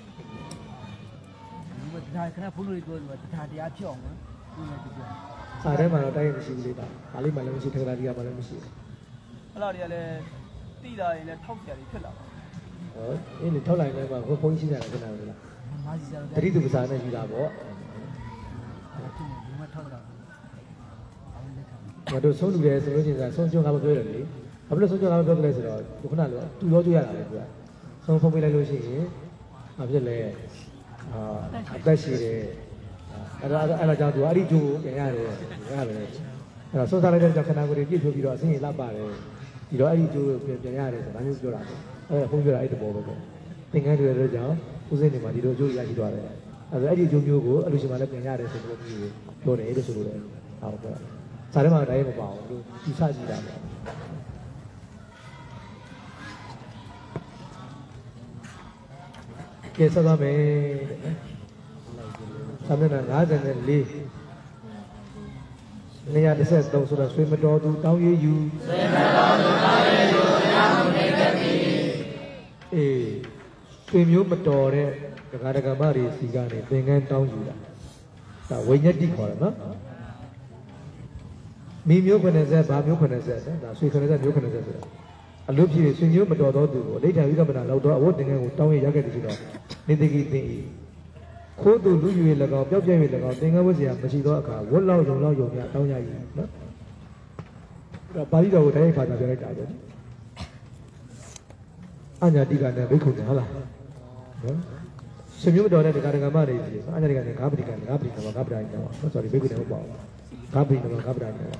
ဒီမှာဒါခဏဖုန်းလို့ပြောလို့တရားတရားဖြစ်အောင်နော်ဒီမှာဒီပြောစားထဲမှာတော့တိုင်းမရှိဘူးလေဒါဘာလို့မှလည်းမရှိထက်ကရာဒီကမှလည်းမရှိဘူးအဲ့လားတွေကလည်းတိတာတွေလည်းထောက်ကြတယ်ဖြစ်လာပါဟောအေးလေထောက်လိုက်နေမှာဘုန်းကြီးရှိကြတယ်ခဏလို့လားမာစီစားတော့တတိသူပစာနဲ့ယူတာပေါ့ဒီမှာထောက်တာအောင်လက်ခံငါတို့ဆုံးလူတယ်ဆိုလို့ချင်းစားဆုံးကျွန်းကားမပြောရတယ်လေဘာဖြစ်လို့ဆုံးကျွန်းကားမပြောတယ်လဲဆိုတော့ခုနကလိုတူရောကျွရတာလေသူကဆုံးဖုံးပေးလိုက်လို့ရှိရင်ဘာဖြစ်လဲအသက်ရှိတယ်အဲ့ဒါကြောင့်သူအဲ့ဒီကျိုးပြန်ရတယ်ရတယ်အဲ့တော့ဆုံးစားလိုက်တဲ့ကြောင့်ခန္ဓာကိုယ်ကြီးပြည့်ဖြိုးပြီးတော့အစင်းကြီးလှပပါတယ်ဒီတော့အဲ့ဒီကျိုးပြန်ရတယ်ဆိုတာမျိုးပြောတာပေါ့အဲ့ဘုန်းပြောတာအဲ့တဘောပဲပေါ့သင်္ကန်းတွေလည်းကြောင့်ဦးစင်းတွေမှာဒီလိုကျိုးရရှိသွားတယ်အဲ့ဒီကျိုးမျိုးကိုအလူရှင်မှလည်းပြန်ရတယ်ဆိုတဲ့မျိုးကိုပြောတယ်လို့ဆိုလို့လည်းဟောပြောစားထဲမှာတိုင်းမပါဘူးသူစကြည့်တာပေါ့ကဲဆက်သွားမယ်သမဏ54နေရာ13ဆိုတော့ဆွေမတော်သူတောင်းရယူဆွေမတော်သူတောင်းရယူတရားမှုနေတတ်ပြီအေးဆွေမျိုးမတော်တဲ့ဒကာဒကာမတွေစီကနေသင်္ကန်းတောင်းယူတာဒါဝိညာတိခေါ်တယ်နော်မိမျိုး90ဘာမျိုး90ဒါဆွေ90မျိုး90ဆိုတာအလို့ဖြစ်ဆွေမျိုးမတော်သောသူကိုအဋ္ဌာဝိကမနာလောက်တော့အဝတ်သင်္ကန်းကိုတောင်းရရခဲ့တယ်ဆိုတော့နေတိကိသိ၏ခိုးသူလူယူရ၎င်းပျောက်ပြဲ၍၎င်းသင်္ကန်းဝတ်စရာမရှိသောအခါဝတ်လောက်ယုံလောက်ယုံများတောင်းရ၏နော်အဲ့ဒါပါဠိတော်ကိုတိုင်းခါတာပြောလိုက်တာပဲအညာတိကနဲ့ဘိက္ခုနဲ့ဟုတ်လားနော်ဆွေမျိုးမတော်တဲ့ဒကာဒကာမတွေကြီးအညာတိကနဲ့ဂါပတိကနဲ့ဂါပတိကနဲ့ဂါပတိကနဲ့ sorry ဘိက္ခုနဲ့ဟုတ်ပါဘူးဂါပတိနဲ့ဂါပတိနဲ့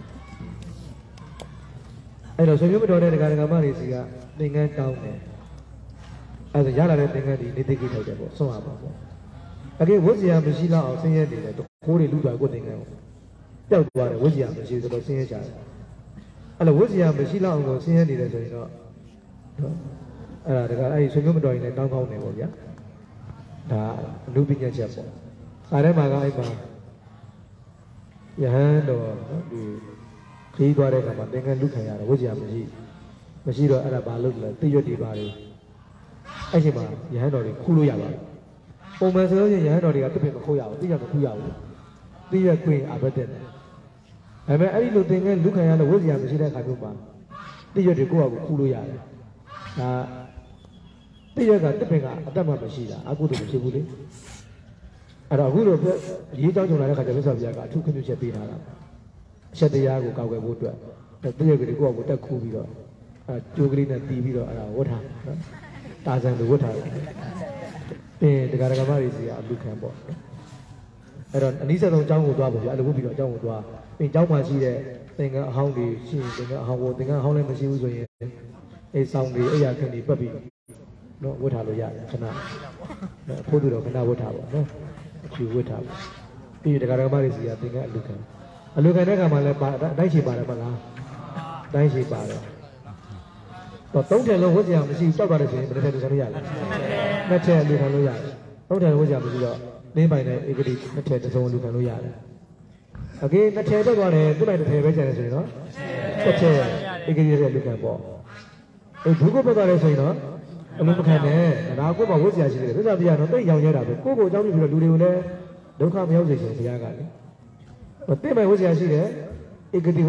အဲ့တော့ဆွေမျိုးမတော်တဲ့ဒကာဒကာမတွေစီကသင်္ကန်းတောင်းတယ်အဲ့ဒါရလာတဲ့သင်္ကန်းဒီနေတိကိထုတ်တယ်ပေါ့ဆုံးရပါပေါ့အကေဝတ်စရာမရှိတော့အောင်ဆင်းရဲနေတယ်ခိုးတွေလူသွားကိုသင်္ကန်းကိုပျောက်သွားတယ်ဝတ်စရာမရှိဆိုတော့ဆင်းရဲကြတယ်အဲ့လိုဝတ်စရာမရှိတော့အောင်ကိုဆင်းရဲနေတယ်ဆိုရင်တော့အဲ့ဒါတကအဲ့ဒီဆွေမျိုးမတော်ရင်လည်းတောင်းကောင်းတယ်ပေါ့ဗျာဒါအနုပညာချက်ပေါ့စားထဲမှာကအဲ့မှာယဟန်တော်ဒီခီးသွားတဲ့အခါမှာသင်္ကန်းလူခံရတယ်ဝတ်စရာမရှိတော့အဲ့ဒါဘာလို့လဲတိရွတ်ဒီပါလေအဲ့ချိန်မှာယဟန်တော်တွေခူးလို့ရပါတယ်ပုံမှန်ဆိုလို့ရှိရင်ရဟန်းတော်တွေကတစ်ပင်မခုတ်ရဘူးတိကျမခုတ်ရဘူးတိရခွင့်အဘက်တဲ့ဒါပေမဲ့အဲ့ဒီလိုသင်္ကန်းလူခံရလို့ဝတ်စရာမရှိတဲ့အခါမျိုးမှာတိရတွေကိုယ့်အကူခူးလို့ရတယ်ဒါတိရကတစ်ပင်ကအတတ်မှမရှိတာအကုသို့မဖြစ်ဘူးလေအဲ့တော့အခုလိုအရေးကြောင်းကြုံလာတဲ့ခါကျမြတ်စွာဘုရားကအထူးခွင့်ပြုချက်ပေးထားတာအရှက်တရားကိုကောက်ွယ်ဖို့အတွက်တိရကတွေကိုယ့်အကူတက်ခူးပြီးတော့အဲကြိုးကလေးနဲ့တီးပြီးတော့အဲ့ဒါဝတ်ထားနော်တာဇန်လိုဝတ်ထားတယ်ဒကာဒကာမတွေစီကအလူခံပေါ့အဲ့တော့အနည်းဆက်ဆုံးအကြောင်းကိုသွားပါဗျာအဲ့လိုဝတ်ပြီးတော့အကြောင်းကိုသွားပြင်အကြောင်းမှာရှိတဲ့သင်္ကန်းအဟောင်းတွေရှိရင်သင်္ကန်းအဟောင်းကိုသင်္ကန်းအဟောင်းလည်းမရှိဘူးဆိုရင်အိမ်ဆောင်တွေအိယာခင်းတွေပတ်ပြီးနော်ဝတ်ထားလို့ရတယ်ခဏအဖို့သူတော့ခဏဝတ်ထားပါနော်အချူဝတ်ထားပါပြီးဒကာဒကာမတွေစီကသင်္ကန်းအလူခံတဲ့ကံမှာလည်းပါအတိုင်းရှိပါတယ်မလားအတိုင်းရှိပါတယ်တော့သုံးထည်လုံးဝတ်စရာမရှိကြောက်ပါတယ်ဆိုရင်ဘယ်တစ်ထည်လူခံလို့ရလဲနှစ်ထည်လူခံလို့ရတယ်သုံးထည်ဝတ်စရာမရှိတော့လင်းပိုင်တဲ့ဧကတိနှစ်ထည်တစ်စုံလူခံလို့ရတယ်အကေနှစ်ထည်တက်သွားတယ်သူ့လိုက်တစ်ထည်ပဲကျန်တယ်ဆိုရင်တော့တစ်ထည်ဧကတိရဲ့လူခံပေါ့ဘူးကိုပတ်သွားတယ်ဆိုရင်တော့အလုံးမခံနဲ့ဒါကိုမှဝတ်စရာရှိတယ်သစ္စာတရားတော့တိတ်ရောင်ရဲတာပဲကိုကိုအကြောင်းပြုပြီးတော့လူတွေကိုလည်းဒုက္ခမရောက်စေချင်ဘုရားကလေတိတ်ပိုင်ဝတ်စရာရှိတယ်ဧကတိဝတ်စရာ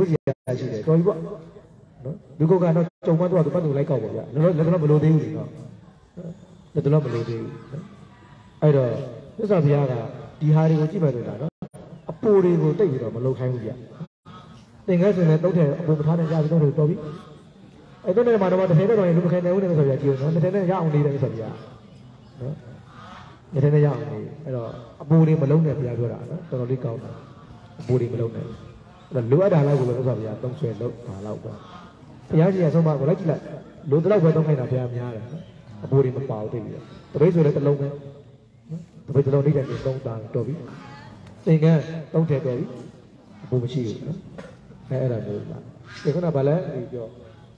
ရှိတယ်တော်ပြီပေါ့နော်လူကုတ်ကတော့ကြုံမတော့သူပတ်သူလိုက်ကောက်ပေါ့ဗျာလက်တော့မလို့သေးဘူးလေနော်လက်တော့မလို့သေးဘူးအဲ့တော့သစ္စာဘုရားကဒီဟာတွေကိုကြည့်မှဆိုတာနော်အပူတွေကိုတိတ်ပြီးတော့မလုံခိုင်းဘူးဗျသင်္ကန်းစင်နဲ့တုတ်တဲ့အပူမထားတဲ့ကြာပြီးတော့တော်ပြီအဲ့တော့လည်းမှာတော့တစ်ထည်တော့ရင်လူမခိုင်းနိုင်ဘူးနဲ့ဆိုပြကြည့်ဦးနော်တစ်ထည်နဲ့ရအောင်နေတယ်ဆိုပြနော်တစ်ထည်နဲ့ရအောင်နေအဲ့တော့အပူတွေမလုံနဲ့ဘုရားပြောတာနော်တော်တော်လေးကောင်းတာအပူတွေမလုံနဲ့အဲ့တော့လိုအပ်တာလောက်ကိုပဲသစ္စာဘုရားသုံးဆွဲလို့ပါလောက်ပဲဘုရားကြီးကဆုံးမကိုလိုက်ကြည့်လိုက်လိုတလောက်ပဲသုံးခိုင်းတာဘုရားများတယ်အပူတွေမပါဘူးတိတ်ပြီးတော့တပိတ်ဆိုလည်းတစ်လုံးပဲတပိတ်တစ်လုံးလေးတည်းသုံးတာတော်ပြီသင်္ကန်းသုံးထည်တော်ပြီအပူမရှိဘူးနော်အဲ့ဒါမျိုးပါဒီခုနကဗာလဲဒီပြော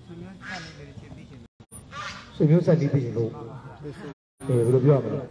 ဆွေမျိုးဆက်ပြီးသိရင်လို့ဘယ်လိုပြောရမလဲ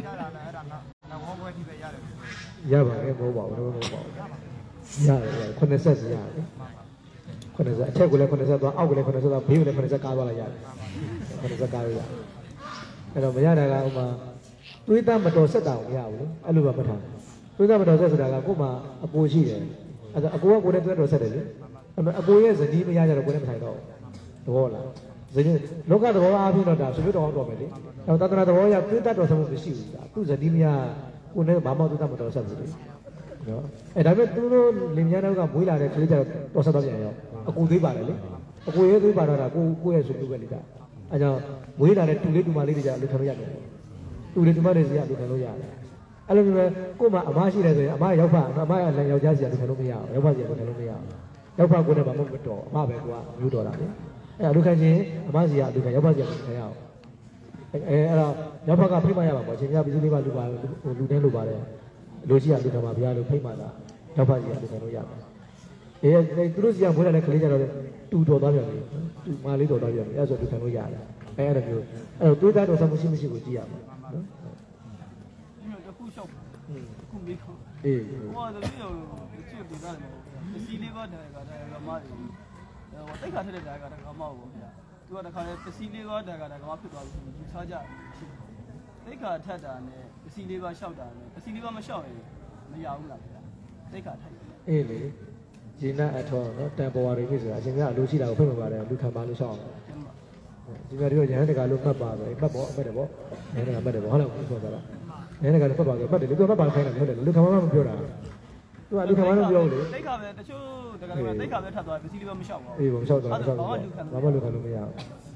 ရပါတယ်မဟုတ်ပါဘူးမဟုတ်ပါဘူးရတယ်90ဆက်စီရတယ်90ဆက်အထက်ကလည်း90ဆက်သွားအောက်ကလည်း90ဆက်သွားဘေးကလည်း90ဆက်ကားသွားလိုက်ရတယ်90ဆက်ကားရရတယ်အဲ့တော့မရတာကဥမာတွေးသားမတော်ဆက်တာကိုမရဘူးလေအဲ့လိုပဲမှတ်ထားတွေးသားမတော်ဆက်ဆိုတာကကို့မှာအပူရှိတယ်အဲ့ဒါအကိုကကိုယ်နဲ့တွဲတော်ဆက်တယ်လေအကိုရဲ့ဇနီးမရကြတော့ကိုယ်နဲ့မထိုင်တော့သဘောလားဇနီးလောကသဘောအားဖြင့်တော့ဒါဆွေမျိုးတော်တော်ပဲလေအဲ့တော့တသနာသဘောအရတွေးသားတော်ဆက်မှုမရှိဘူးဒါသူ့ဇနီးမရကိုယ်နဲ့ဘာမှတွေးသားမတော်ဆက်ဘူးလေနော်အဲ့ဒါပေမဲ့သူတို့လင်မယားတို့ကမွေးလာတဲ့ကလေးကြတော့တော်ဆက်တော့ပြန်ရောအကူသေးပါတယ်လေအကူရဲ့သေးပါတော့တာကိုရဲ့ဆွေမျိုးပဲလေဒါအဲ့ကြောင့်မွေးလာတဲ့တူလေးတူမလေးတွေကြအလုပ်ခံလို့ရတယ်တူလေးတူမတွေစီကအလုပ်ခံလို့ရတယ်အဲ့လိုမျိုးပဲကို့မှာအမရှိတယ်ဆိုရင်အမရောက်ဖအမရလည်းယောက်ျားစီကအလုပ်ခံလို့မရအောင်ရောက်ဖစီကအလုပ်ခံလို့မရအောင်ရောက်ဖကိုနဲ့ဘာမှမတော်အမပဲကွာမျိုးတော်တာလေအဲ့အလုပ်ခံချင်းအမစီကအလုပ်ခံရောက်ဖစီကအလုပ်ခံရအောင်အဲ့တော့ရောက်ဖကဖိမရပါပေါ့အချိန်ပြပြည်သူလေးပါလူပါလူတင်းလူပါတယ်လူရှိရလူကမှာဘုရားလို့ဖိမတာရောက်ဖစီကအလုပ်ခံလို့ရတယ်သူတို့စီကမွေးလာတဲ့ကလေးကြတော့တူတော်သွားပြန်ပြီတူမလေးတော်သွားပြန်ပြီအဲ့ဆိုလူခံလို့ရတယ်အဲ့ဒါမျိုးအဲ့တော့တွေးသားတော်ဆမှုရှိကိုကြည့်ရမှာနော်အခုလျှောက်အခုမေးခေါ်ဟိုကတည်းကချစ်ပြီးသားတယ်စီလေးပါတဲ့ကတည်းကမားတယ်တိတ်ခါထက်တဲ့ကတည်းကမောက်ပေါ့ဗျာသူကတခါလေပစီလေးပါတဲ့ကတည်းကဖြစ်သွားပြီယူထားကြတိတ်ခါထက်တာနဲ့ပစီလေးပါလျှောက်တာနဲ့ပစီလေးပါမလျှောက်ရင်မရဘူးလားဗျာတိတ်ခါထက်အေးလေဂျင်းနာအထောနော်တန်ပေါ်ရီဖြစ်ဆိုတာအရှင်ကအလိုရှိတာကိုဖိတ်မပါတယ်လူခံပါလို့ရှောက်အောင်ဒီမှာတို့ရဟန်းတကာလို့မှတ်ပါပဲမှတ်ပေါ့အမှတ်တယ်ပေါ့ရဟန်းတကာမှတ်တယ်ပေါ့ဟုတ်လားပြောတာလားရဟန်းတကာလို့မှတ်ပါဆိုမှတ်တယ်လူကမှတ်ပါခိုင်းတယ်ဟုတ်တယ်လူခံမမပြောတာသူကလူခံမမပြောဘူးလေတိတ်ခါပဲတချို့တကယ်ကတိတ်ခါပဲထပ်သွားပစီလေးပါမလျှောက်ပါဘူးအေးမလျှောက်တော့ဘာမှလူခံလို့မရဘူး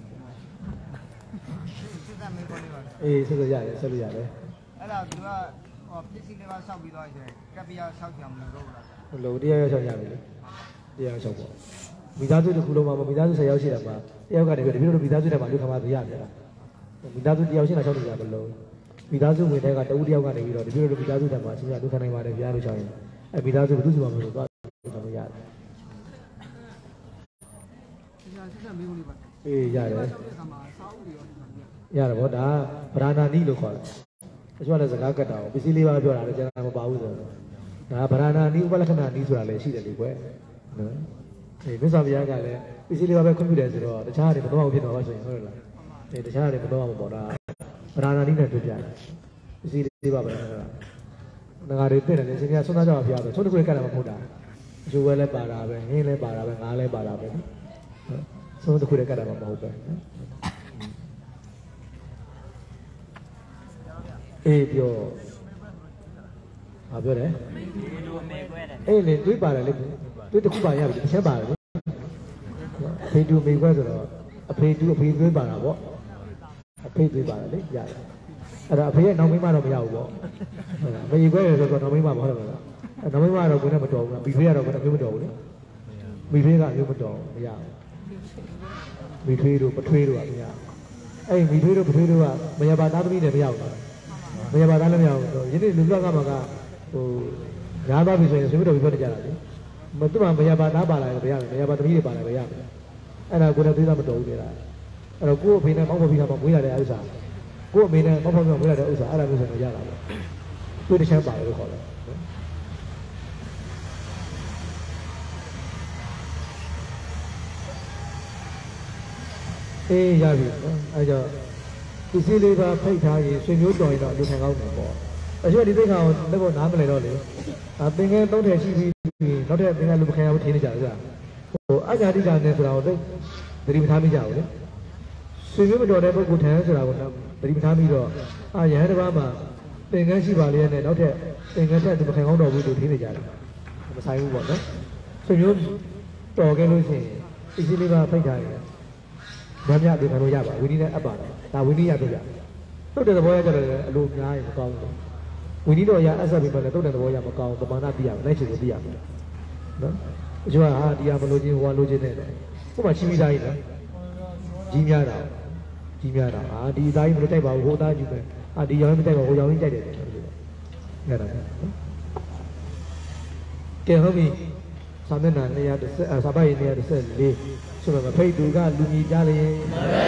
အေးဆက်ရတယ်ဆက်လို့ရတယ်အဲ့ဒါသူကဟောပစ္စည်းလေးပါဆောက်ပြီးသွားရင်ကပ်ပြားဆောက်ကြမလို့လားဟုတ်လို့တရားရောက်ရပြီလေတရားရောက်ပေါ့မိသားစုတစ်ခုလုံးမှာမိသားစု10ယောက်ရှိတယ်မှာတယောက်ကနေပြီးဒီလိုလိုမိသားစုတွေမှာလူခံပါသေးရတယ်မိသားစုတယောက်ရှိတာ6နေကြမလို့မိသားစုဝင်တဲ့ကတဦးတယောက်ကနေပြီးတော့ဒီလိုလိုမိသားစုတွေမှာချင်းချင်းလူခံနိုင်ပါတယ်ဗျာလို့ချောင်းရင်အဲမိသားစုဘယ်သူစီမှာမလို့သွားလုပ်လို့ရတယ်အေးရတယ်ရတယ်ဗောဒါဗราဏာနီလို့ခေါ်တယ်တချို့လည်းစကားကတ်တာကိုပစ္စည်းလေးပါပြောတာလည်းကျန်တာမပါဘူးဆိုတော့ဒါဗราဏာနီဥပလက္ခဏာနီဆိုတာလည်းရှိတယ်လေကွယ်နော်အေးမြတ်စွာဘုရားကလည်းပစ္စည်းလေးပါပဲခွင့်ပြုတယ်ဆိုတော့တခြားတွေမတော့ဖြစ်တော့ပါဆိုရင်ဟုတ်လားအေးတခြားတွေမတော့မှာပေါ့ဒါဗราဏာနီနဲ့တွေ့ပြတယ်ပစ္စည်းလေးပါပဲငါတွေပြည့်တယ်လေရှင်ကဆွမ်းသားကြပါဘုရားဆိုသုံးတစ်ခုကတ်တာမဟုတ်တာအကျိုးဝဲလည်းပါတာပဲဟင်းလည်းပါတာပဲငါးလည်းပါတာပဲသုံးတစ်ခုကတ်တာမဟုတ်ပဲအေးပြောပြောတယ်အေးလေတွေးပါတယ်လေတွေးတစ်ခုပါရပြီတစ်ချက်ပါတယ်လေအဖေတူမိခွဲဆိုတော့အဖေတူအဖေသွေးပါတာပေါ့အဖေသွေးပါတယ်လေရတယ်အဲ့ဒါအဖေရဲ့နောက်မိမတော့မရဘူးပေါ့ဟုတ်လားမိခွဲရဆိုတော့နောက်မိမမဟုတ်တော့လားနောက်မိမတော့ကိုယ်နဲ့မတော်ဘူးလားမိခွေးကတော့ကိုယ်နဲ့မျိုးမတော်ဘူးလေမိခွေးကမျိုးမတော်မရဘူးမိခွေးတို့ပထွေးတို့ကမရအဲ့မိခွေးတို့ပထွေးတို့ကမရပါသားသမီးတွေမရဘူးလားမရပါသားလည်းမရဘူးယနေ့လူလွတ်ကမှာကဟိုညားသွားပြီဆိုရင်ဆွေးမတော်ပြီးပြောကြတာလေမသူ့မှာမရပါသားပါလာတယ်ဗျာမရပါသမီးတွေပါလာတယ်ဗျာအဲ့ဒါကိုယ်နဲ့သိသားမတော်ဘူးလေအဲ့တော့ကိုယ့်အဖေနဲ့မောက်ဖို့ပြီးတာမှမွေးလာတဲ့ဥစ္စာကိုယ့်အမေနဲ့မောက်ဖို့ပြီးမွေးလာတဲ့ဥစ္စာအဲ့ဒါမျိုးဆိုရင်ရတာပေါ့တွေးတစ်ချမ်းပါတယ်လို့ခေါ်တယ်အေးရပြီနော်အဲ့ကြောင့်ပစ္စည်းလေးပါဖိတ်ထားရင်ဆွေမျိုးတော်ရင်တော့လူခံကောင်းတယ်ပေါ့အရွှေဒီသိက္ခာကိုလက်ဖို့နားမလဲတော့လေသင်္ကန်း3ထည်ရှိပြီးနောက်ထပ်သင်္ကန်းလူမခံရဘူးထင်းနေကြတယ်ကြာဟိုအညာတိကနဲ့ဆိုတာကိုသတိမထားမိကြဘူးလေဆွေမျိုးမတော်တဲ့ပုဂ္ဂိုလ်ထမ်းဆိုတာကိုသတိမထားမိတော့ရဟန်းတစ်ပါးမှာသင်္ကန်းရှိပါလေနဲ့နောက်ထပ်သင်္ကန်းထက်သူမခံကောင်းတော့ဘူးလို့ထင်နေကြတယ်မဆိုင်ဘူးပေါ့နော်ဆွေမျိုးတော်ခဲ့လို့ရှိရင်အစီလေးပါဖိတ်ထားရတယ်ညညဒီခံလို့ရပါဝိနည်းနဲ့အပ်ပါတယ်ဒါဝိနည်းရပြပြတုတ်တဲ့သဘောရကြတယ်အလိုများရင်မကောင်းဘူးဝိနည်းတော့ရအဆက်ပြီးမှလည်းတုတ်တဲ့သဘောရမကောင်းပမာဏသိရမယ်လက်ချင်ကိုသိရမယ်နော်အကျိုးကဒီဟာမလို့ချင်းဟိုကလို့ချင်းနဲ့ကို့မှာချင်းပြီးသားကြီးနော်ကြီးများတာဒီအသားကြီးမလို့တိုက်ပါဘူးဟိုသားကြီးပဲဒီရောင်းမတိုက်ပါဘူးဟိုရောင်းကြီးတိုက်တယ်အဲ့ဒါကဲဟုတ်ပြီစာမျက်နှာ130စာပိုက်134ဆိုတော့ဖိတ်သူကလူကြီးကြားလျင်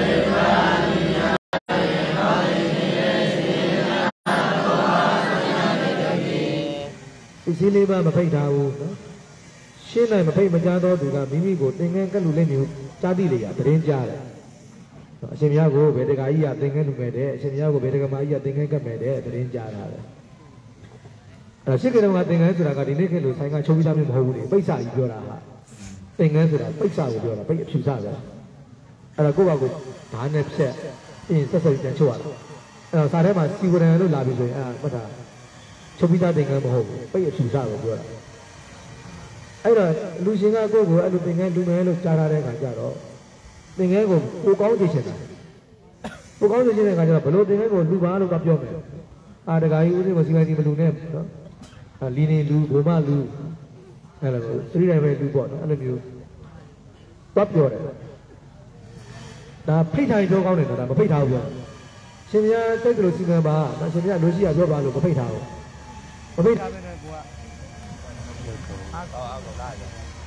ဒီလေးပါမဖိတ်ထားဘူးနော်ရှင်းနိုင်မဖိတ်မကြားတော့သူကမိမိကိုသင်္ကန်းကက်လူလေးမျိုးကြားသိလေရသတင်းကြားတယ်အရှင်မြတ်ကိုဘယ်တကာကြီးကသင်္ကန်းလူမဲ့တဲ့အရှင်မြတ်ကိုဘယ်တကမာကြီးကသင်္ကန်းကက်မဲ့တဲ့သတင်းကြားတာလေအဲ့ရှစ်ကလေးကသင်္ကန်းဆိုတာကဒီနေ့ခေတ်လိုဆိုင်ကချုပ်ပြီးသားမျိုးမဟုတ်ဘူးလေပိဿာကြီးပြောတာဟာသင်္ကန်းဆိုတာပိဿာကိုပြောတာပိတ်အဖြူစပဲအဲ့တော့ကိုယ့်ဘာကိုဓာတ်နဲ့ဖြက်ဆက်ဆက်ပြန်ချုပ်ရတာအဲ့တော့စာထဲမှာစီဝရံလို့လာပြီဆိုရင်မှတ်တာချုပ်ပြီးသားသင်္ကန်းမဟုတ်ဘူးပိတ်အဖြူစကိုပြောတာအဲ့တော့လူရှင်ကကိုယ့်ကိုအဲ့လိုသင်္ကန်းလူမယ်လို့ကြားထားတဲ့အခါကျတော့သင်္ကန်းကိုပိုကောင်းသိချင်တာပိုကောင်းသိချင်တဲ့အခါကျတော့ဘလို့သင်္ကန်းကိုလူပါလို့ကပြောမယ်တခါကြီးဦးစင်းကိုစီမံစီမလူနဲ့နော်လီနေလူဘုမလူအဲ့လိုသတိတိုင်းပဲလူပေါ့နော်အဲ့လိုမျိုးတော့ပြောတယ်ဒါဖိတ်ထိုင်ပြောကောင်းတယ်တော့ဒါမဖိတ်ထားဘူးပြောရှင်ပြစိတ်ကလေးစီမံပါရှင်ပြလူရှိရပြောပါလို့မဖိတ်ထားဘူးမဖိတ်ထားပဲနဲ့ကိုကအားကောလာတယ်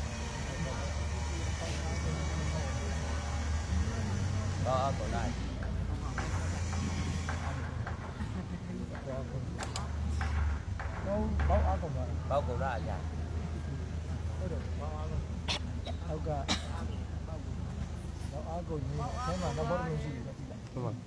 တော့ကောလာဘောက်အားကုန်ပါဘောက်ကုန်လားအရာဟုတ်တယ်ဘောက်အားကုန်ဟုတ်ကဘောက်အားကုန်ကြီးဆမ်းမှာတော့ဘောက်လုံးရှိတယ်ဟုတ်ပါ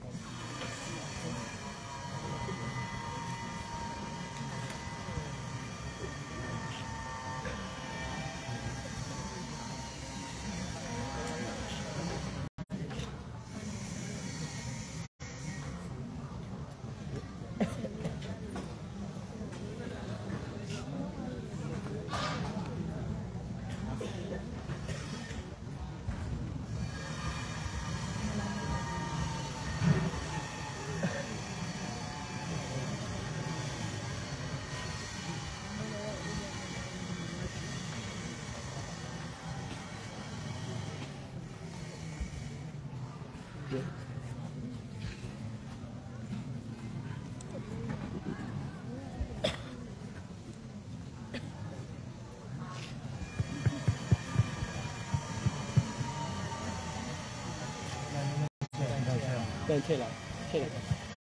ပြန်ချက်လိုက်ချက်လိုက်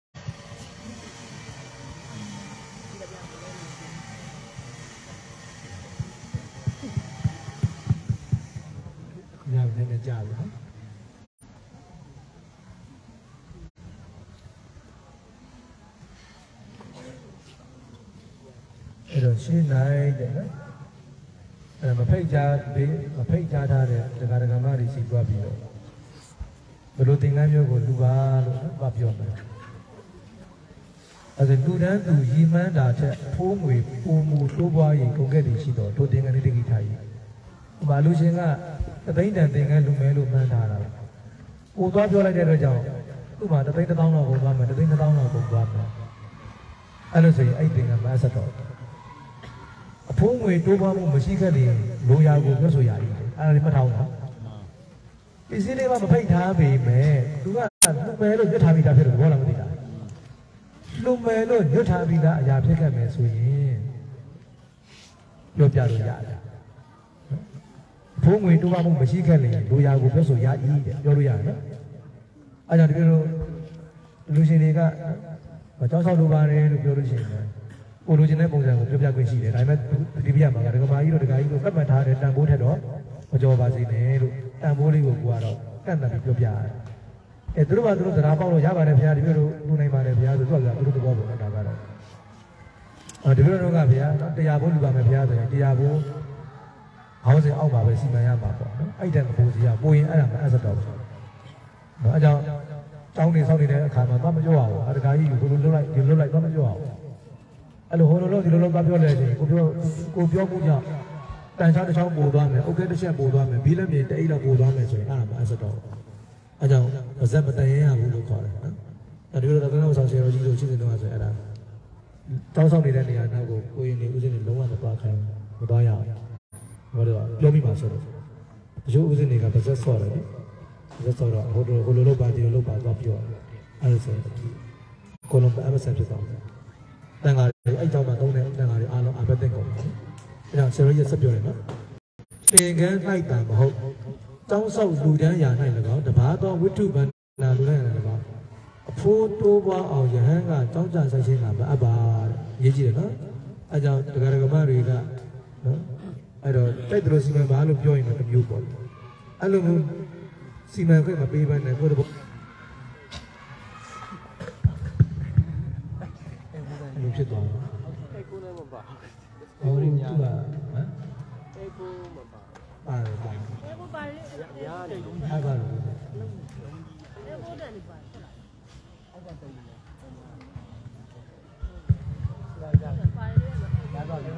ညနေကြာပြီအဲ့တော့ရှင်းနိုင်တယ်နော်အဲ့မဖိတ်ကြားထားတဲ့ဒကာဒကာမတွေစီသွားပြီးတော့ဘယ်လိုသင်္ကန်းမျိုးကိုလူပါလို့ပြောမယ်အဲ့ဒါလူတန်းသူရီမန်းတာချက်ဖိုးငွေပုံမူတိုးပွားရင်ကုန်ကက်တွေရှိတော့တို့သင်္ကန်းလေးတကိထားကြီး။ဘာလူရှင်ကသိန်းတန်သင်္ကန်းလူမဲလို့မှန်းထားတာ။ကိုသွားပြောလိုက်တဲ့အတွက်ကြောင့်သူ့မှာသိန်း1000လောက်ကုန်သွားမယ်သိန်း2000လောက်ကုန်သွားမယ်။အဲ့လိုဆိုရင်အဲ့သင်္ကန်းမဆက်တော့အဖိုးငွေတိုးပွားမှုမရှိခဲ့ရင်လိုရာကိုပြောဆိုရည်။အဲ့ဒါလေးမှတ်ထားအောင်။ပစ္စည်းလေးမဖိတ်ထားပေမဲ့သူကလူမဲလို့ညွတ်ထားပြီးသားဖြစ်လို့ဘောလားမသိတာလူမဲလို့ညွတ်ထားပြီးသားအရာဖြစ်ခဲ့မယ်ဆိုရင်ပြောပြလို့ရတယ်ဘုံငွေတိုးပါမှုမရှိခဲ့ရင်လူရာကိုပြောဆိုရည်တဲ့ပြောလို့ရတယ်နော်အဲကြောင့်ဒီလိုလူရှင်တွေကကြောက်ဆောက်လိုပါတယ်လို့ပြောလို့ရှိရင်ကိုလိုချင်တဲ့ပုံစံကိုပြောပြခွင့်ရှိတယ်ဒါပေမဲ့ဒီပြရမှာကဒကမာကြီးတို့ဒကာကြီးတို့ပတ်မှတ်ထားတဲ့တန်ဖိုးထက်တော့မကြောပါစေနဲ့လို့တန်ဖိုးလေးကိုကတော့ကန့်တယ်ပြောပြရတယ်သူတို့ကသူတို့သရာပေါက်လို့ရပါတယ်ဗျာဒီလိုလူနိုင်ပါတယ်ဗျာဆိုတော့သူတို့သဘောပေါ်တာကတော့ဒီလိုတော့ကဗျာတရားဘိုးလူပါမယ်ဗျာဆိုရင်တရားဘိုးခေါင်းစဉ်အောက်ပါပဲစီမံရမှာပေါ့နော်အဲ့တဲ့ပိုးစီကပိုးရင်အဲ့ဒါမှအဆက်တော်နော်အဲ့ကြောင့်တောင်းနေဆောက်နေတဲ့အခါမှာမပြောရဘူးအတကာကြီးကိုလိုလိုက်ဒီလိုလိုက်တော့မပြောရဘူးအဲ့လိုဟိုလိုဒီလိုတော့ပြောလဲချင်းကိုပြောမှုကြောင့်တန်ချောင်းတစ်ချောင်းပို့သွားမယ်အုတ်ကဲတစ်ချက်ပို့သွားမယ်ဘီလက်မြေတအိတ်လောက်ပို့သွားမယ်ဆိုရင်အဲ့ဒါမှအဆက်တော်အဲ့ကြောင့်ပါဇက်မတန်ရရဘူးလို့ခေါ်တယ်နော်အဲ့ဒီလိုတော့ကတော့ဆောင်ဆရာတော်ကြီးတို့ရှင်းနေတော့ဆိုအဲ့ဒါတောင်းဆောင်နေတဲ့နေရာနောက်ကိုရင်နေဦးစင်းနေလုံးဝမသွားခိုင်းမသွားရအောင်ဘာလို့ပြောမိပါဆိုတော့တချို့ဦးစင်းတွေကပါဇက်ဆော့တယ်လေပါဇက်ဆော့တော့ဟိုလိုလုပ်ပါဒီလိုလုပ်ပါသွားပြောအဲ့ဒါဆိုကိုလုံးအမဆက်ဖြစ်သွားတယ်တန်ခါအဲ့ကြောင့်မှသုံးတဲ့တန်ခါတွေအားလုံးအဘက်တက်ကုန်တယ်အဲ့ဒါဆရာကြီးဆက်ပြောတယ်နော်သင်္ကန်း၌တန်မဟုတ်တောင်းဆောက်လူတန်းရာ၌၎င်းတပါးသောဝိတုဗန္နာလူတန်းရာ၌၎င်းအဖိုးတိုးပွားအောင်ယဟန်ကတောင်းကြဆိုင်ခြင်းကမအပ်ပါရေးကြည့်တယ်နော်အဲကြောင့်တရားဓမ္မတွေကနော်အဲ့တော့တိုက်တယ်လို့စီမံပါလို့ပြောရင်တော့တမျိုးပေါ့အဲ့လိုမျိုးစီမံခွင့်မပေးဘဲနဲ့ကိုယ်တော့အဲ့လိုဖြစ်သွားတယ်အဲ့ကိုလည်းမပါဟုတ်တယ်ညာဟမ်အဲ့ကိုမပါပါတယ်ပါအဲ့ကိုပါလေရာလေအဲ့ပါလို့အဲ့ကိုတန်နေပါအဲ့ဒါတုံးတယ်ရတော့ရ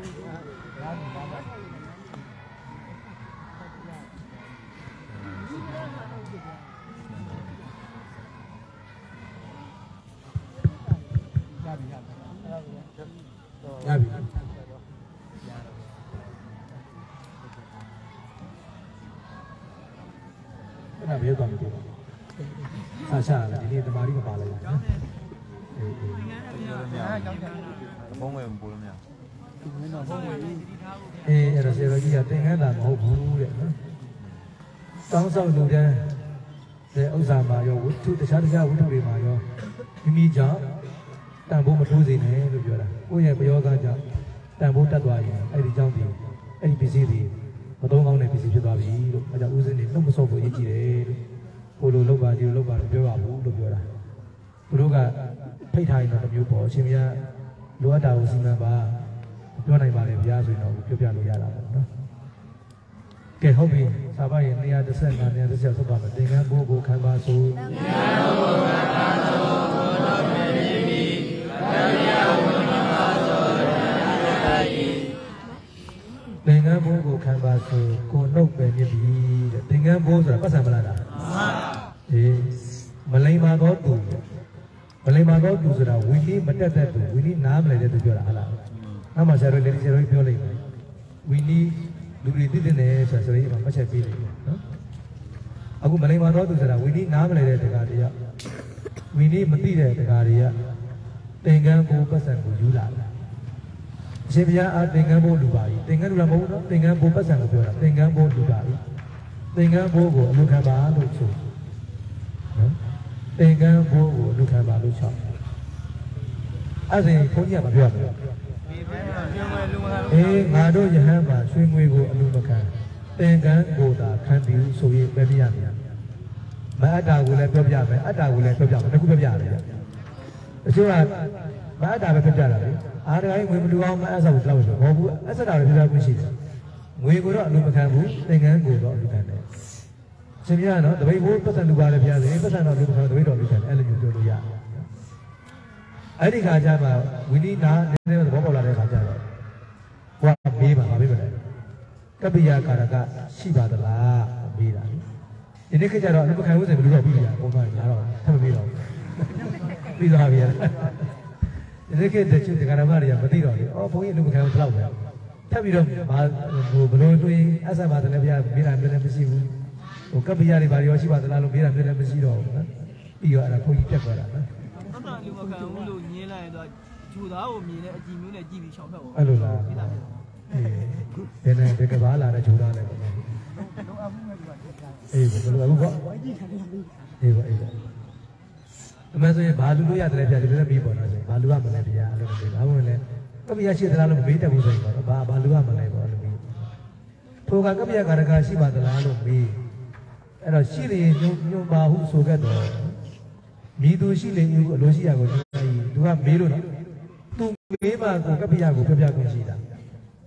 ပြီအဲ့ဒါဘယ်တော့မှမပြောဆာရှာလာဒီနေ့တမားကြီးမပါလိုက်ဘူးနော်ဘုံဝင်ပို့လို့မရအဲ့ဒါဆရာတော်ကြီးကသင်္ကန်းတာမဟုတ်ဘူးတဲ့နော်တောင်းဆောက်လူတန်းတဲ့ဥစ္စာမှာရောဝတ္ထုတခြားဝတ္ထုတွေမှာရောမိမိကြောင့်တန်ဖိုးမထိုးစေနဲ့လို့ပြောတာကိုယ့်ရဲ့ပယောဂကြောင့်တန်ဖိုးတက်သွားရင်အဲ့ဒီကြောင့်ဒီအဲ့ဒီပစ္စည်းတွေမသုံးကောင်းတဲ့ပစ္စည်းဖြစ်သွားပြီလို့အဲကြောင့်ဦးစင်းတွေလုံးမစော့ဖို့ရည်ကြည်တယ်လို့ကိုလိုလောက်ပါဒီလိုလောက်ပါလို့ပြောပါဘူးလို့ပြောတာသူတို့ကဖိတ်ထားရင်တော့တမျိုးပေါ့အရှင်မြတ်လိုအပ်တာကိုစီမံပါပြောနိုင်ပါလေဗျာဆိုရင်တော့ပြောပြလို့ရတာပေါ့နော်ကဲဟုတ်ပြီစာပါရင်135 130ဆက်ပါမယ်သင်္ကန်းဘိုးကိုခံပါစို့သင်္ကန်းဘိုးကိုခံပါစို့ဘုရားမြတ်ကြီးမိဘုရားဝန်ပါစို့သင်္ကန်းဘိုးကိုခံပါစို့ကိုနှုတ်ပဲမြစ်ပြီတဲ့သင်္ကန်းဘိုးဆိုတာပတ်စံမလားတာမှန်ပါအေးမလိမ္မာသောသူမလိမ္မာသောသူဆိုတာဝီနည်းမတက်တဲ့သူဝီနည်းနားမလဲတဲ့သူပြောတာဟုတ်လားနောက်မှဆရာတို့လည်းဆရာတို့ပြောလိုက်တယ်ဝီနည်းလူတွေသိတဲ့နယ်ဆိုဆိုရင်မှတ်ချက်ပေးလိုက်နော်အခုမလိမ္မာသောသူဆိုတာဝီနည်းနားမလဲတဲ့တရားတွေကဝီနည်းမသိတဲ့တရားတွေကသင်္ကန်းဘိုးပတ်စံကိုယူလာတာအရှင်ဘုရားအားသင်္ကန်းဘိုးလူပါပြီသင်္ကန်းလူလားမဟုတ်ဘူးနော်သင်္ကန်းဘိုးပတ်စံကိုပြောတာသင်္ကန်းဘိုးလူပါပြီသင်္ကန်းဘိုးကိုအမှုခံပါလို့ဆိုနော်သင်္ကန်းဘိုးကိုအမှုခံပါလို့ချောက်အဲ့ဒါဘုန်းကြီးကမပြောဘူးအေးငါတို့ယဟန်မှာရွှေငွေကိုအလူမခံသင်္ကန်းကိုသာခံပြီးဆိုရင်ပဲပြရမယ်မအတ္တာကိုလည်းပြောပြမယ်အတ္တာကိုလည်းပြောပြမယ်တစ်ခုပြောပြရတယ်တချို့ကမအတ္တာပဲပြောပြတာလေအားတကိုင်းငွေမလူအောင်မအပ်ဆောက်ဘူးလောက်ဆိုဘောဘူးအဆက်တာလည်းပြောပြခွင့်ရှိတယ်ငွေကိုတော့အလူမခံဘူးသင်္ကန်းကိုတော့အလူခံတယ်ရှင်ပြနော်တပိတ်ဘိုးပတ်စံလူပါလေပြရတယ်ပတ်စံတော့လူမခံတပိတ်တော့လူခံတယ်အဲ့လိုမျိုးပြောလို့ရတယ်အဲ့ဒီခါကျမှဝိနည်းနာနည်းနည်းသဘောပေါက်လာတဲ့ခါကျတော့ဟိုကမေးပါမမေးပါနဲ့ကပ္ပိယကာရကရှိပါသလားမေးတာဒီနေ့ခကျတော့အလူမခံဘူးဆိုဘယ်လိုတော့ပြီးရပုံမှန်လာတော့ထပ်မမေးတော့ဘူးပြီးသွားပြီဒီနေ့ခတဲ့ချစ်ဒီကာရမတွေကမသိတော့ဘူးအော်ဘုန်းကြီးအလူမခံဘူးတော့ပဲထပ်ပြီးတော့ဘာဟိုဘလို့တွေးအဆပါတယ်လည်းဗျာမေးတာလည်းမရှိဘူးဟိုကပ္ပိယတွေဘာရောရှိပါသလားလို့မေးတာလည်းမရှိတော့ဘူးနော်ပြီးတော့အဲ့ဒါဘုန်းကြီးပြတ်သွားတာနော်လူမခံဘူးလို့ညင်းလိုက်တော့ဂျူသားကိုမြင်တဲ့အကြည့်မျိုးနဲ့ကြည့်ပြီးရှောင်ဖက်ပေါ့အဲ့လိုလားအေးဘယ်နဲ့ဒီကဘာလာတဲ့ဂျူသားလဲပေါ့လုံးအမှုမဲ့ဒီမှာတက်တာအေးဘယ်လိုအခုပေါ့အေးပါအေးပါအမှန်ဆိုရင်ဘာလူလို့ရတယ်လဲပြဒီလိုလည်းပြီးပေါ်တော့ဆိုရင်ဘာလူရမလဲဗျာအဲ့လိုမျိုးဘာလို့လဲကပ္ပိယရှိသလားလို့မေးတတ်ဘူးဆိုရင်ပေါ့ဘာလူရမလဲပေါ့အဲ့လိုမျိုးထိုကကပ္ပိယကာရကရှိပါသလားလို့မေးအဲ့တော့ရှိလေညွန်ပါဟုဆိုခဲ့တော့မိသူရှိလေအလိုရှိရကိုသူကမေးလို့နော်သူမေးမှကိုကပ္ပိယကိုပြောပြခွင့်ရှိတာ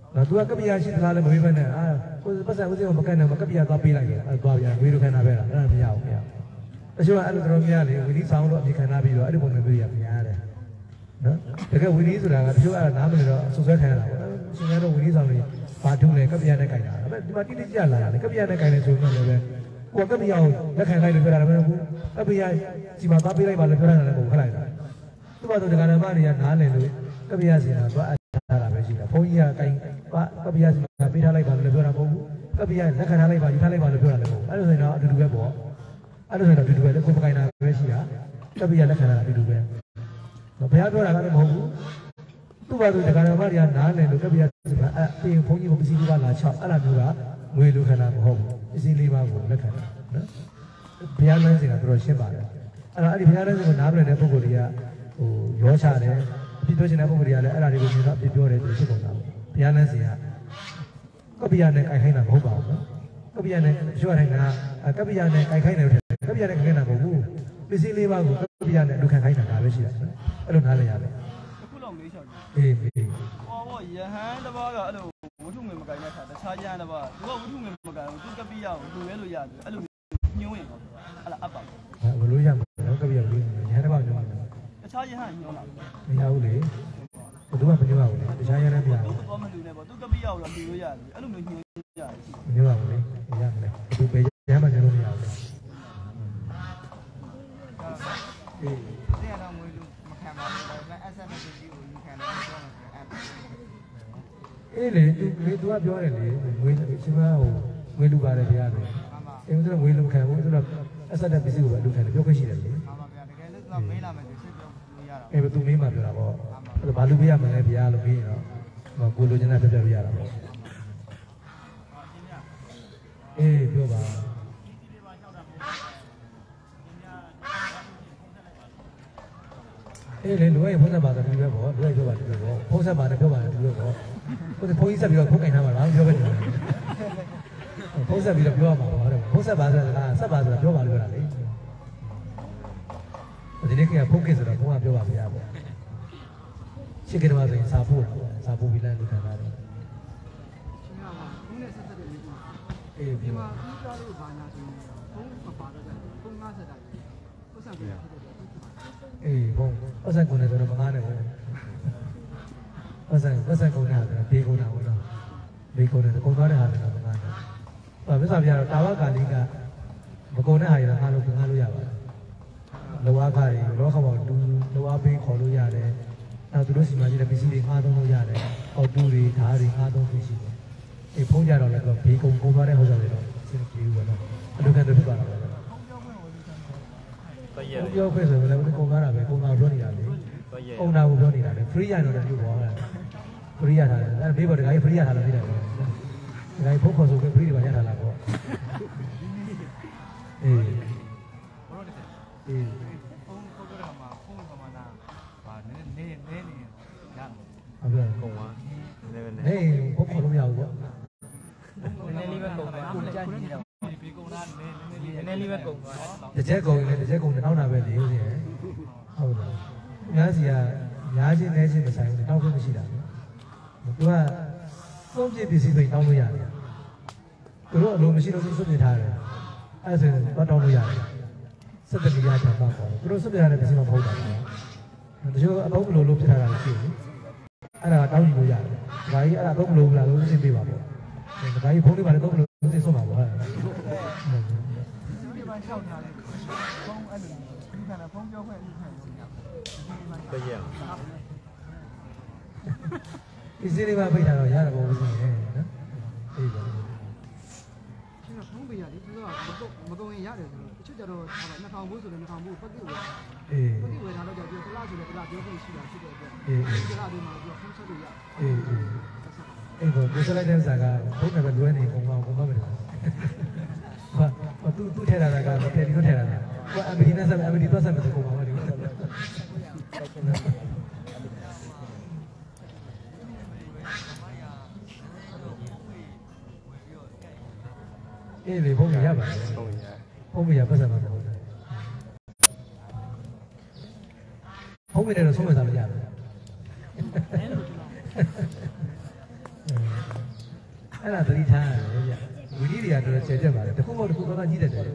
သူကကပ္ပိယရှိသလားလည်းမမေးဘဲနဲ့ကိုယ်ပတ်စံဦးစင်းကိုမကန့်နဲ့မကပ္ပိယသွားပေးလိုက်တယ်သွားပြန်ဝေလူခန္ဓာပဲလားအဲ့ဒါမရဘူးခင်ဗျာတချို့ကအဲ့လိုတော်များလေဝီနည်းဆောင်လို့အပြေခံထားပြီးတော့အဲ့ဒီပုံစံမျိုးကြီးကများတယ်နော်တကယ်ဝီနည်းဆိုတာကတချို့အဲ့ဒါနားမလည်တော့ဆွဆွဲခံရတာပေါ့ရှင်များတို့ဝီနည်းဆောင်တွေဘာထုံးလဲကပ္ပိယနဲ့ကြိုက်တာဒါပေမဲ့ဒီမှာတိတိကျလာတာလေကပ္ပိယနဲ့ကြိုက်နေဆိုရင်လည်းကိုယ်ကပ္ပိယကိုလက်ခံလိုက်လို့ပြောတာလည်းမဟုတ်ဘူးကပ္ပိယစီမှာသွားပေးလိုက်ပါလို့ပြောတာလည်းမဟုတ်ခလိုက်တာသူ့ဘာလို့ဒကာဓမ္မတွေကနားလည်လို့ကပ္ပိယစီမှာသွားထားတာပဲရှိတာဘုန်းကြီးကကိုင်ကပ္ပိယစီမှာပေးထားလိုက်ပါလို့ပြောတာမဟုတ်ဘူးကပ္ပိယလက်ခံထားလိုက်ပါယူထားလိုက်ပါလို့ပြောတာလည်းမဟုတ်အဲ့လိုဆိုရင်တော့အတူတူပဲပေါ့အဲ့လိုဆိုရင်တော့အတူတူပဲလေကိုယ်မကိုင်တာပဲရှိတာကပ္ပိယလက်ခံတာအတူတူပဲဘုရားပြောတာလည်းမဟုတ်ဘူးသူ့ဘာလို့ဒကာဓမ္မတွေကနားလည်လို့ကပ္ပိယစီမှာပြင်ဘုန်းကြီးကပစ္စည်းလေးပါလာချောက်အဲ့လိုမျိုးကငွေလူခန္ဓာမဟုတ်ဘူးပစ္စည်းလေးပါကိုလက်ခံတာနော်ဘုရားလမ်းစဉ်ကတော်တော်ရှင်းပါတယ်အဲ့ဒီဘုရားလမ်းစဉ်ကိုနားမလည်တဲ့ပုဂ္ဂိုလ်တွေကရောချတယ်ပြပြောချင်တဲ့ပုဂ္ဂိုလ်တွေကလည်းအဲ့ဒါတွေကိုမြင်တော့ပြပြောတယ်သူဖြစ်ကုန်တာပေါ့ဘုရားလမ်းစဉ်ကကပ္ပိယနဲ့ကြိုင်ခိုင်းတာမဟုတ်ပါဘူးနော်ကပ္ပိယနဲ့ရွှေထိုင်တာကပ္ပိယနဲ့ကြိုင်ခိုင်းတယ်ကပ္ပိယနဲ့ခိုင်းတာမဟုတ်ဘူးပစ္စည်းလေးပါကိုကပ္ပိယနဲ့လူခံခိုင်းတာဒါပဲရှိတာနော်အဲ့လိုနားလည်ရတယ်အခုလောက်မေးချောက်အေးဟောဘောယဟန်တဘာကအဲ့လိုဝတ္ထုငွေမကိုင်တဲ့ခါတခြားယဟန်တဘာသူကဝတ္ထုငွေမကိုင်ဘူးသူကပ္ပိယကိုလူရဲလို့ရတယ်အဲ့လိုညှိုးရင်ပေါ့အဲ့ဒါအပ်ပါဘယ်လိုရမလဲကပ္ပိယကိုယဟန်တဘာညှိုးတယ်တခြားယဟန်ညှိုးတာမရဘူးလေဘယ်သူမှမညှိုးပါဘူးလေတခြားယဟန်လည်းမရဘူးသူတော့မလူနဲ့ပေါ့သူကပ္ပိယကိုတော့ညှိုးရတယ်အဲ့လိုမျိုးညှိုးရတယ်မညှိုးပါဘူးလေရမလဲသူပဲယဟန်မှညှိုးလို့မရဘူးအေးတဲ့တော့ငွေလူမခံပါဘူးဒါပေမဲ့ asset နဲ့ပစ္စည်းကိုလူခံတယ်ပြောမှဆိုအေးလေသူကပြောတယ်လေငွေရှင်မဟိုငွေလူပါတယ်ဗျာလေအင်းသူကငွေလူခံဘူးသူက asset နဲ့ပစ္စည်းကိုပဲလူခံတယ်ပြောခွင့်ရှိတယ်လေမှန်ပါဗျာတကယ်လို့သူကမေးလာမယ်ဆိုစစ်ပြောလို့ရတာအေးဘယ်သူမေးမှပြောတာပေါ့အဲ့ဒါဘာလူပေးရမလဲဗျာလို့ပြီးရင်တော့ကိုလိုချင်တဲ့ပြောပြရတာပေါ့အေးပြောပါအေးလေလူရဲ့ဖုန်းဆက်ပါတော့ဒီပဲပေါ့လူရဲ့ပြောပါဒီပဲပေါ့ဖုန်းဆက်ပါနဲ့ပြောပါနဲ့ဒီပဲပေါ့ကိုယ်ဖုန်းကြီးဆက်ပြီးတော့ဖုန်းကင်ထားပါလားပြောပဲနေတယ်ဖုန်းဆက်ပြီးတော့ပြောရမှာပေါ့ဖုန်းဆက်ပါဆိုတာဆက်ပါဆိုတာပြောပါလို့ပြောတာလေဒီနေ့ကဖုန်းကင်ဆိုတော့ဖုန်းကပြောပါဗျာပေါ့ရှင်းကြတယ်မှာဆိုရင်စာပို့ပြီးလိုက်လို့ခံတာတယ်ရှင်းရမှာဘုန်းနဲ့ဆက်ဆက်တဲ့လေးပေါ့အေးဒီမှာပြီးသားလို့ဘာညာဆိုရင်ဘုန်းမပါတော့တယ်ဘုန်း50တာပုစံပြရဖြစ်တယ်အေးဘုံပတ်စံကုန်တယ်ဆိုတော့မငားနဲ့ဘုံပတ်စံကုန်တာဆိုတော့ဘေးကုန်တာဟုတ်လားဘေးကုန်တယ်ကုန်သွားတဲ့ဟာကတော့မငားနဲ့မစ္စာပြတော့တာဝကာလီကမကုန်တဲ့ဟာတွေတော့ငားလို့ရပါတယ်လောဝါခါတွေလောခါပေါ့လူလောဝါဘေးခေါ်လို့ရတယ်နောက်သူတို့စီမံကြီးတဲ့ပစ္စည်းတွေငားသုံးလို့ရတယ်အောက်တူတွေဓာတ်တွေငားသုံးလို့ရှိတယ်အေးဖုံးကြတော့လည်းဘေးကုန်သွားတဲ့ဟောစားတွေတော့စင်ပြေဘူးပေါ့နော်အလူကန်တွေဖြစ်သွားတာပဲပြောခွင့်ဆိုရင်လည်းကုန်ကားတာပဲကုန်ကားပြောနေတာလေကုန်တာကိုပြောနေတာလေ free ရတော့လည်းပြောပါလား free ရတာလေအဲ့ဘေးပေါ်တခါကြီး free ရတာလည်းပြတယ်ပဲဒါကြီးဖုန်းခေါ်ဆိုခွင့် free တွေပါရတာလားပေါ့အေးအေးဖုန်းခေါ်ကြတာမှာဖုန်းကမှလာဗာနည်းနေရဟုတ်ကဲ့ကုန်ပါဟေးဖုန်းခေါ်လို့မရဘူးပေါ့နည်းနည်းလေးပဲကုန်သွားအောင်ကြာနေတော့ဒီကုန်တာနည်းလေးပဲကုန်သွားတစ်ချက်ကုန်ရင်တစ်ချက်ကုန်တောင်းတာပဲလေဟုတ်ရဲ့ဟုတ်လားများစီကများချင်းနဲ့ချင်းမဆိုင်ဘူးတောင်းခွင့်မရှိတာသူကသုံးပြည့်ပစ္စည်းတွေတောင်းလို့ရတယ်သူတို့အလိုမရှိလို့စွန့်ပြထားတယ်အဲ့ဒါဆိုရင်တော့တောင်းလို့ရတယ်စက်တနီရချမ်းပါပေါ့သူတို့စွန့်ပြထားတဲ့ပစ္စည်းမဟုတ်တာတချို့အတော့မလို့လို့ဖြစ်ထားတာရှိတယ်အဲ့ဒါတောင်းယူလို့ရတယ်ဒါကြီးအဲ့ဒါတော့မလို့ဘူးလားလို့ရှင်းပြပါပေါ့ဒါကြီးဖုန်းလေးပါလေတော့မလို့သိဆုံးပါပေါ့ဒီမှာလျှောက်ထားတယ်ဖုန်းအဲ့လိုဒီခါနဲ့ဖုန်းပြောခွင့်အဲ့လိုခံလို့ရတယ်တကယ်ဒီစီးလေးပါပိတ်တာတော့ရတယ်ပေါ့ဦးစင်းရဲ့နော်အေးပါရှင်းတော့ဖုန်းပေးရတယ်သူကမကုန်ရင်ရတယ်ဆိုတော့တချို့ကြတော့2000ဘူးဆိုတော့2000ဘူးပတ်တိဝယ်အေးပတ်တိဝယ်ထားတော့ကြပြောတစ်လားဆိုတော့တစ်လားပြောခွင့်ရှိတာဖြစ်တဲ့အတွက်အေးတစ်လားဒီမှာပြောဖုန်းဆက်လို့ရအေးအေးကိုပြလိုက်တဲ့စာကဖုန်းနံပါတ်လွှဲနေကုန်ပါမယ်ဟာသူထဲလာတာကတယ်လီတို့ထဲလာတာကိုအမဒီနဲ့ဆက်အမဒီတော့ဆက်မကုန်ပါဘူးဒီအေးလေဘုံရပါတယ်ဘုံရပတ်စံမှာပေါ့ဘုံရတော့ဆုံးမစားလို့ရတယ်အဲ့ဒါသတိထားရတယ်ဗျဝီနည်းတွေကတော့ကျေကျက်ပါတယ်တစ်ခုတော့တစ်ခုတော့ကြီးတယ်တယ်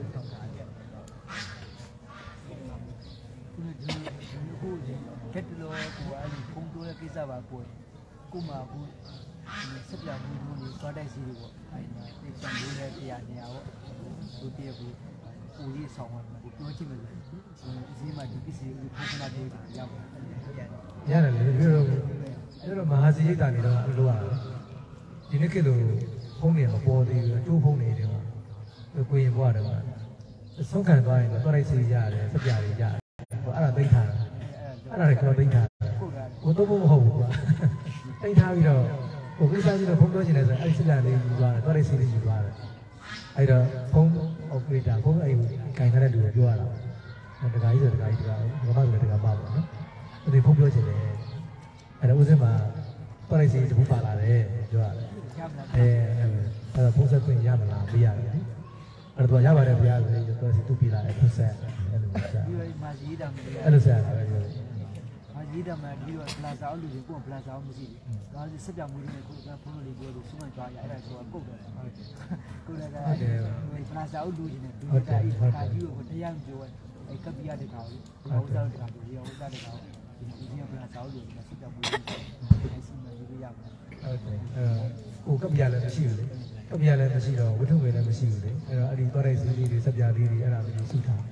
ခက်လို့ကိုယ်အဲ့ဒီပုံတိုးတဲ့ကိစ္စပါကိုမှဘူးဆက်ပြမှုတွေသွားတိုက်စီတွေပေါ့အဲ့ဒါသိချင်လို့လည်းတရားနေရပေါ့သူတည်းဘူးကိုကြီးဆောင်မှာကိုပြောချင်တယ်ဒီမှာဒီပစ္စည်းကိုပုံမှန်တွေရပါရတယ်လေပြီးတော့မဟာစီရိတ်တာနေတော့အလိုရတယ်ဒီနေ့ကလို့ဖုန်းနေမပေါ်သေးဘူးအကျိုးဖုန်းနေတယ်မှာကိုရင်ဘွားတယ်မှာဆုံးခံသွားရင်တော့လိုက်စီရတယ်စပြတွေရတယ်အဲ့ဒါသိထားအဲ့ဒါလည်းကျွန်တော်သိထားဘုံတော့မဟုတ်ဘူးကွာသိထားပြီးတော့ကိုကိစ္စကြီးတော့ဖုန်းပြောချင်တယ်ဆိုအဲ့ဒီစပြလေးယူသွားတယ်လိုက်စီလေးယူသွားတယ်အဲ့တော့ဖုန်း operator ဖုန်းအဲ့ဒီကင်ထားတဲ့လူတွေပြောရတာတခါကြီးဆိုတခါကြီးတခါဘာမှဆိုတခါပါပေါ့နော်ဒီဖုန်းပြောချင်တယ်အဲ့တော့ဦးစင်းမှာတော့လိုက်စီတခုပါလာတယ်ပြောရတယ်အဲ့တော့ဖုန်းဆက်ခွင့်ရမလားပြရတယ်အဲ့တော့ရပါတယ်ဗျာဆိုရင်တော့စီတူပြလာတယ်ဖုန်းဆက်အဲ့လိုဆက်ပြီးတော့မာကြီးတာမျိုးအဲ့လိုဆက်တာပဲပြောမာကြီးတာမှာပြီးတော့ပလာဇာအလူတွေကိုပလာဇာမရှိဘူးဒါဆိုဆက်ပြမှုတွေနဲ့ကိုယ်ကဖုန်းလေးပြောလို့စုမှန်သွားရအဲ့ဒါဆိုတော့ကုတ်တယ်ကိုယ်ကပလာဇာအလူကြီးနဲ့ဒီကအဲ့ဒါကြီးကိုတရားပြောအဲ့ကပ်ပြရတဲ့ကောင်ဟောဥစားတဲ့ကောင်ဒီဟောဥစားတဲ့ကောင်ဒီကြီးပလာဇာအလူနဲ့ဆက်ပြမှုတွေအဲ့စီမံရေးရမှာဟုတ်တယ်ကိုကပ်ပြလည်းမရှိဘူးလေကပ်ပြလည်းမရှိတော့ဝတ္ထုငွေလည်းမရှိဘူးလေအဲ့တော့အဲ့ဒီသွားတဲ့စီးလေးတွေဆက်ပြလေးတွေအဲ့ဒါမျိုးစုထား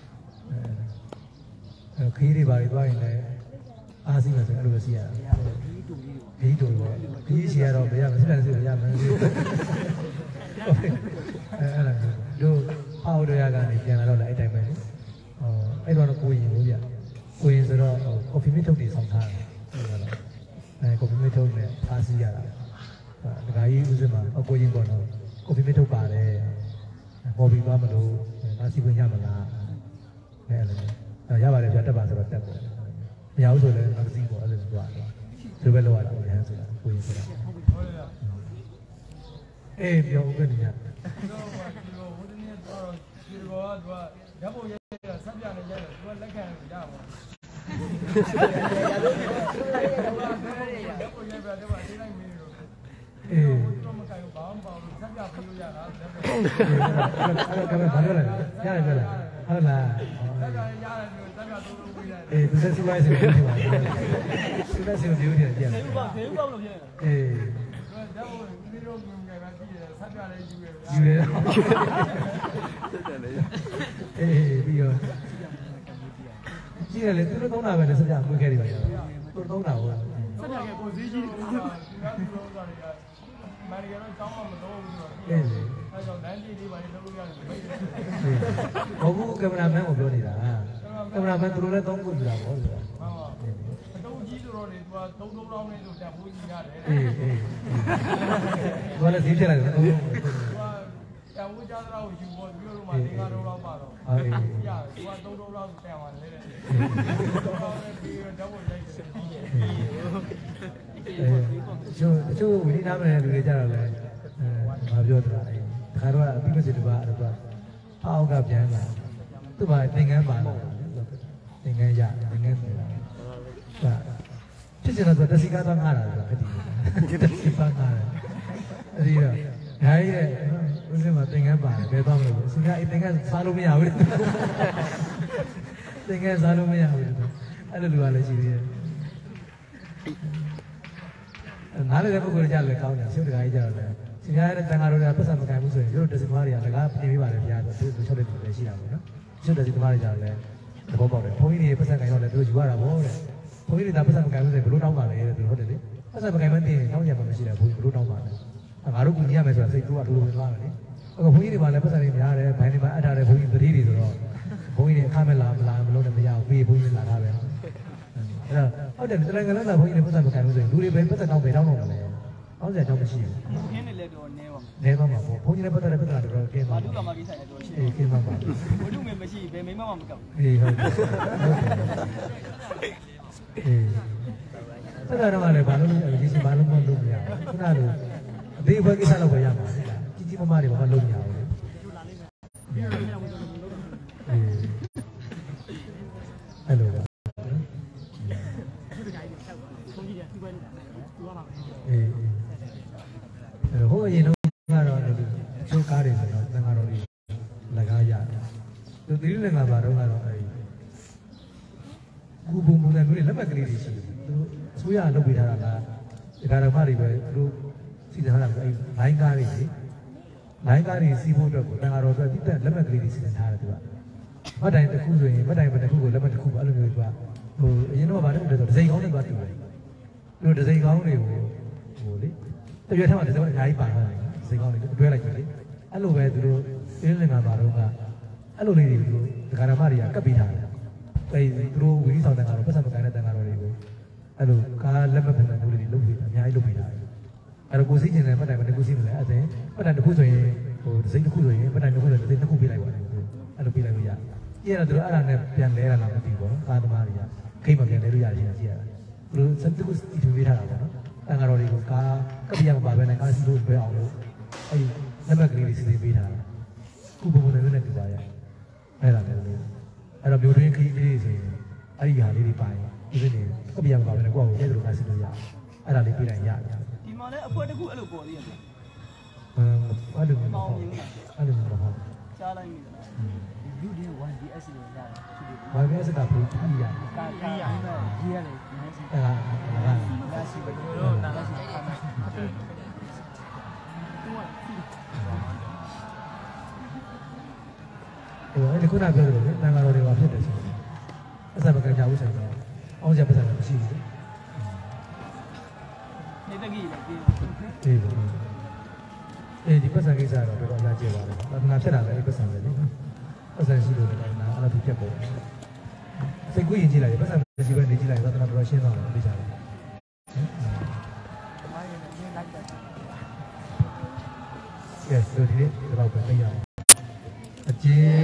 ခီးတွေပါတွေသွားရင်လည်းအားစီးမယ်ဆိုအဲ့လိုပဲစီးရတာခီးတူပေါ့ခီးစီရတော့ဘယ်ရမလဲဆက်လက်စီရမယ်အဲ့ဒါတို့အောက်တော့ရကနေပြန်လာတော့လည်းအဲ့တိုင်းပဲလေအဲ့တော့ကိုရင်ဘူးဗျကိုရင်ဆိုတော့ကော်ဖီမစ်ထုတ်တွေဆောင်ထားတယ်ဟုတ်လားကော်ဖီမစ်ထုတ်နဲ့အားစီးရတာဒကာကြီးဦးစင်းမှာကိုရင်ပေါ့နော်ကော်ဖီမစ်ထုတ်ပါတယ်ပေါ်ပြီးသွားမလို့အားစီးခွင့်ရမလားအဲ့လိုရပါတယ်ဗျတက်ပါဆိုတော့တက်ပေါ့မရဘူးဆိုလည်းမသိဘူးပေါ့အဲ့လိုသွားတယ်ဒီပဲလောက်ရတာဗျာဆိုတာကိုရင်ဆိုတာအေးပြောဦးကနေညတော့ဝိဒနေတော့ဒီဘောကဓာတ်ပုံရိုက်တာဆက်ပြနေကြတယ်သူကလက်ခံရပါဘူးဓာတ်ပုံရိုက်ပြတော့အတိုင်းမင်းတို့အေးတော့မကိုင်ဘာမှမပေါ့ဆက်ပြပြီးလို့ရတာဓာတ်ပုံအဲ့ဒါကဘာလို့လဲရတယ်ပြောလားဟုတ်လားဆက်ပြရတယ်လို့ဆက်ပြသုံးလို့ပြရတယ်အေးသူသက်စီပိုင်းစီပြောနေပါသူသက်စီကိုပြောနေတယ်ပြန်ဖေးပေါ့လို့ပြောနေတာအေးဓာတ်ပုံဒီလိုမျိုးငယ်ပဲပြီးတယ်ဆက်ပြလေးယူရတယ်ယူရတယ်ဆက်တယ်လေအေးပြီးတော့ကြည့်ရလေသူတို့သုံးတာပဲဆက်ပြမွေးခဲ့တယ်ပါသူတို့သုံးတာဟုတ်ဆက်ပြခဲ့ကိုဈေးကြီးဒီကပြောတာတွေကမာရီယာတော့တောင်းမှမတော့ဘူးဆိုတော့အေးလေအဲကြောင့်လမ်းကြီးလေးပါလေလုပ်ရတယ်မိတ်တယ်ဟုတ်ဘူးကင်မရာမန်ကိုပြောနေတာကင်မရာမန်သူတို့လည်းသုံးခုယူတာပေါ့ဆိုတာမှန်ပါအတုံးကြီးဆိုတော့လေသူက3လောင်းနဲ့ဆိုတက်ဖို့ကြီးရတယ်အေးဘာလဲဈေးဖြစ်လိုက်တယ်သူကတန်ဝကြသလားကိုယူဖို့ပြောလို့မှ၄-၅လောက်ပါတော့ဟုတ်ပြီရတယ်သူက3လောက်တန်ပါတယ်တဲ့3လောက်နဲ့ပြီးတော့ဓာတ်ပုံရိုက်တယ်ကျိုးဝိနည်းနာမယ်လူတွေကြတော့လည်းမပြောတာအဲခါတော့အပြီးမစစ်တပါအဲ့တော့အောက်ကပြန်လာသူ့ဘာသင်္ကန်းပါလာသင်္ကန်းရသင်္ကန်းနေတာဖြစ်ချင်တော့တက်စီကားသွားငှားတာဆိုတော့တက်စီပါငှားတယ်အဲ့ဒီတော့ဒါကြီးတဲ့ဦးစင်းမှာသင်္ကန်းပါတယ်ဘယ်သွားမလို့အစကအဲ့သင်္ကန်းစားလို့မရဘူးသင်္ကန်းစားလို့မရဘူးအဲ့လိုလူကလည်းရှိသေးတယ်နားလေတဲ့ပုဂ္ဂိုလ်ကြလည်းကောင်းတယ်ရှုပ်တကားကြီးကြတော့လည်းရှင်များတဲ့တန်ဃာတော်တွေကပတ်စံမကန်ဘူးဆိုရင်တို့တက်စီသမားတွေကလည်းကားပြင်ပေးပါလေဗျာဆိုသူတို့ချုပ်တဲ့လူတွေရှိတာပေါ့နော်ရှုပ်တက်စီသမားတွေကြတော့လည်းသဘောပေါက်တယ်ဘုန်းကြီးတွေပတ်စံကန်တော့လည်းတို့ယူရတာပေါ့တဲ့ဘုန်းကြီးတွေဒါပတ်စံမကန်ဘူးဆိုရင်ဘလို့တောင်းပါလဲတဲ့သူဟုတ်တယ်လေပတ်စံမကန်မသိရင်တောင်းရမှာမရှိတယ်ဘုန်းကြီးဘလို့တောင်းပါလဲငါတို့ကူညီရမယ်ဆိုတာစိတ်ကူကလိုလိုဝင်သွားတယ်လေအခုဘုန်းကြီးတွေပါလည်းပတ်စံတွေများတယ်ဘိုင်းတွေမှာအပ်ထားတယ်ဘုန်းကြီးသတိတွေဆိုတော့ဘုန်းကြီးတွေအခမဲ့လာမလို့လည်းမရဘူးပြီးဘုန်းကြီးတွေလာတာပဲအဲ့တော့ဟုတ်တယ်တရံကလည်းလာဘုန်းကြီးတွေပတ်စံမကန်ဘူးဆိုရင်လူတွေပဲပတ်စံတောင်းပဲတောင်းတော့တယ်အောင်းစရာကြောင်းမရှိဘူးခင်းနေလဲတော့နဲပါနဲပါမှာပေါ့ဘုန်းကြီးလည်းပတ်သက်တဲ့ပတ်သက်တာတော့ကင်းပါဘာဒုက္ခမကိစ္စလည်းတော့ရှင်းအေးကင်းပါပါဘုဒ္ဓမေမရှိဘယ်မိမမှမကောက်အေးဟုတ်တယ်အေးအဲ့ဒါတော့လည်းဘာလို့ဒီစီဘာလို့မလုပ်မရဘူးခုနကလိုအသေးဘွယ်ကိစ္စတော့ပဲရမှာကြီးကြီးမားမားတွေဘာမှလုပ်မရဘူးလေအဲ့လိုပါအေးဟိုအရင်သီရိလင်္ကာမှာတော့ကတော့ကူပုံပုံစံမျိုးတွေလက်မှတ်ကလေးတွေရှိတယ်သူတို့အစိုးရလုပ်ပေးထားတာလားဒီကာရမတွေပဲသူတို့စီစဉ်ထားတာလိုင်းကားတွေစီးဖို့အတွက်ကိုတန်ဃာတော်အတွက်တိတက်လက်မှတ်ကလေးတွေစီစဉ်ထားတယ်သူကမတ်တိုင်းတစ်ခုဆိုရင်မတ်တိုင်းတစ်ခုကိုလက်မှတ်တစ်ခုပဲအဲ့လိုမျိုးသူကဟိုအရင်တော့ဗာတယ်ဆိုတော့ဒဇိန်ကောင်းတွေပါတူတယ်သူတို့ဒဇိန်ကောင်းတွေကိုဟိုလေတရွေထက်မှဒဇိန်ကောင်းအများကြီးပါထားတယ်ဒဇိန်ကောင်းတွေတွဲလိုက်ကြတယ်အဲ့လိုပဲသူတို့သီရိလင်္ကာမှာတော့အဲ့လိုလေးတွေသူတို့ဒကာရမတွေကကပ်ပေးထားတယ်သူတို့ဝီဆောင်တန်ဃာတော်ပတ်စံပကိုင်းတဲ့တန်ဃာတော်တွေကိုအဲ့လိုကားလက်မှတ်ပုံစံမျိုးတွေလုပ်ပြီးအများကြီးလုပ်ပေးထားတယ်အဲ့တော့ကိုစီးကျင်တယ်ပတ်တိုင်းမတကူစီးမလဲအဲ့ဒါပတ်တိုင်းတစ်ခုဆိုရင်ဟိုဒဇိန်တစ်ခုဆိုရင်ပတ်တိုင်းတစ်ခုဆိုရင်ဒဇိန်တစ်ခုပေးလိုက်ပါတယ်အဲ့လိုပေးလိုက်လို့ရတယ်ကြည့်ရတော့သူတို့အဲ့ဒါနဲ့ပြန်လဲရတာလားမသိဘူးပေါ့နော်ကားသမားတွေကခိတ်မပြန်လဲလို့ရတယ်ကြည့်ရတာသူတို့စက်တစ်ခုတီထွေးပေးထားတာပေါ့နော်တန်ဃာတော်တွေကိုကားကပ်ပြရမပါဘဲနဲ့ကားစီးလို့ပဲအောင်လို့အဲ့လက်မှတ်ကလေးတွေစီစဉ်ပေးထားတာခုပုံပုံနဲ့တူပါရဲ့အဲ့ဒါလည်းလို့အဲ့တော့မျိုးတွင်းခရီးလေးဆိုရင်အဲ့ဒီဟာလေးတွေပါရင်ဒီနေ့ကပ်ပြရမပါဘဲနဲ့ကိုယ့်ကိုရဲတို့ကားစီးလို့ရအဲ့ဒါလေးပေးလိုက်ရတယ်ဒီမှာလည်းအဖွဲတစ်ခုအဲ့လိုပေါ်သေးရဲ့အဲ့လိုမျိုးပေါ့အဲ့လိုမျိုးပေါ့ကြားလိုက်မိတယ်လူတွေ 1DS တွေရတယ် 1DS ကဘူးကြည့်ရတယ်ကာရေးရတယ်နိုင်စီအဲ့ဒါလာစီဘယ်လိုတို့တာရှိခါမှာအဲ့ဒီခုနပြောသလိုလေတန်ဃာတော်တွေပါဖြစ်တယ်ဆိုတော့အစမကန်ကြဘူးဆိုတော့အောင်ကြပတ်စံမရှိဘူးနေတကြီးလေဒီပတ်စံကိစ္စတော့တော်တော်လာကြည့်ပါတယ်။သာသနာဖြစ်တာလည်းပတ်စံပဲလေ။ပတ်စံရှိလို့လည်းနာအဲ့လိုဖြစ်ပေါ်တယ်။စိတ်ကူးရင်ကြည့်လိုက်ပတ်စံရှိပဲနေကြည့်လိုက်သာသနာတော်ရှင်းသွားတယ်သိကြတယ်။ Yes ဒီနေ့တော့ပဲသိရအောင်။အကျဉ်း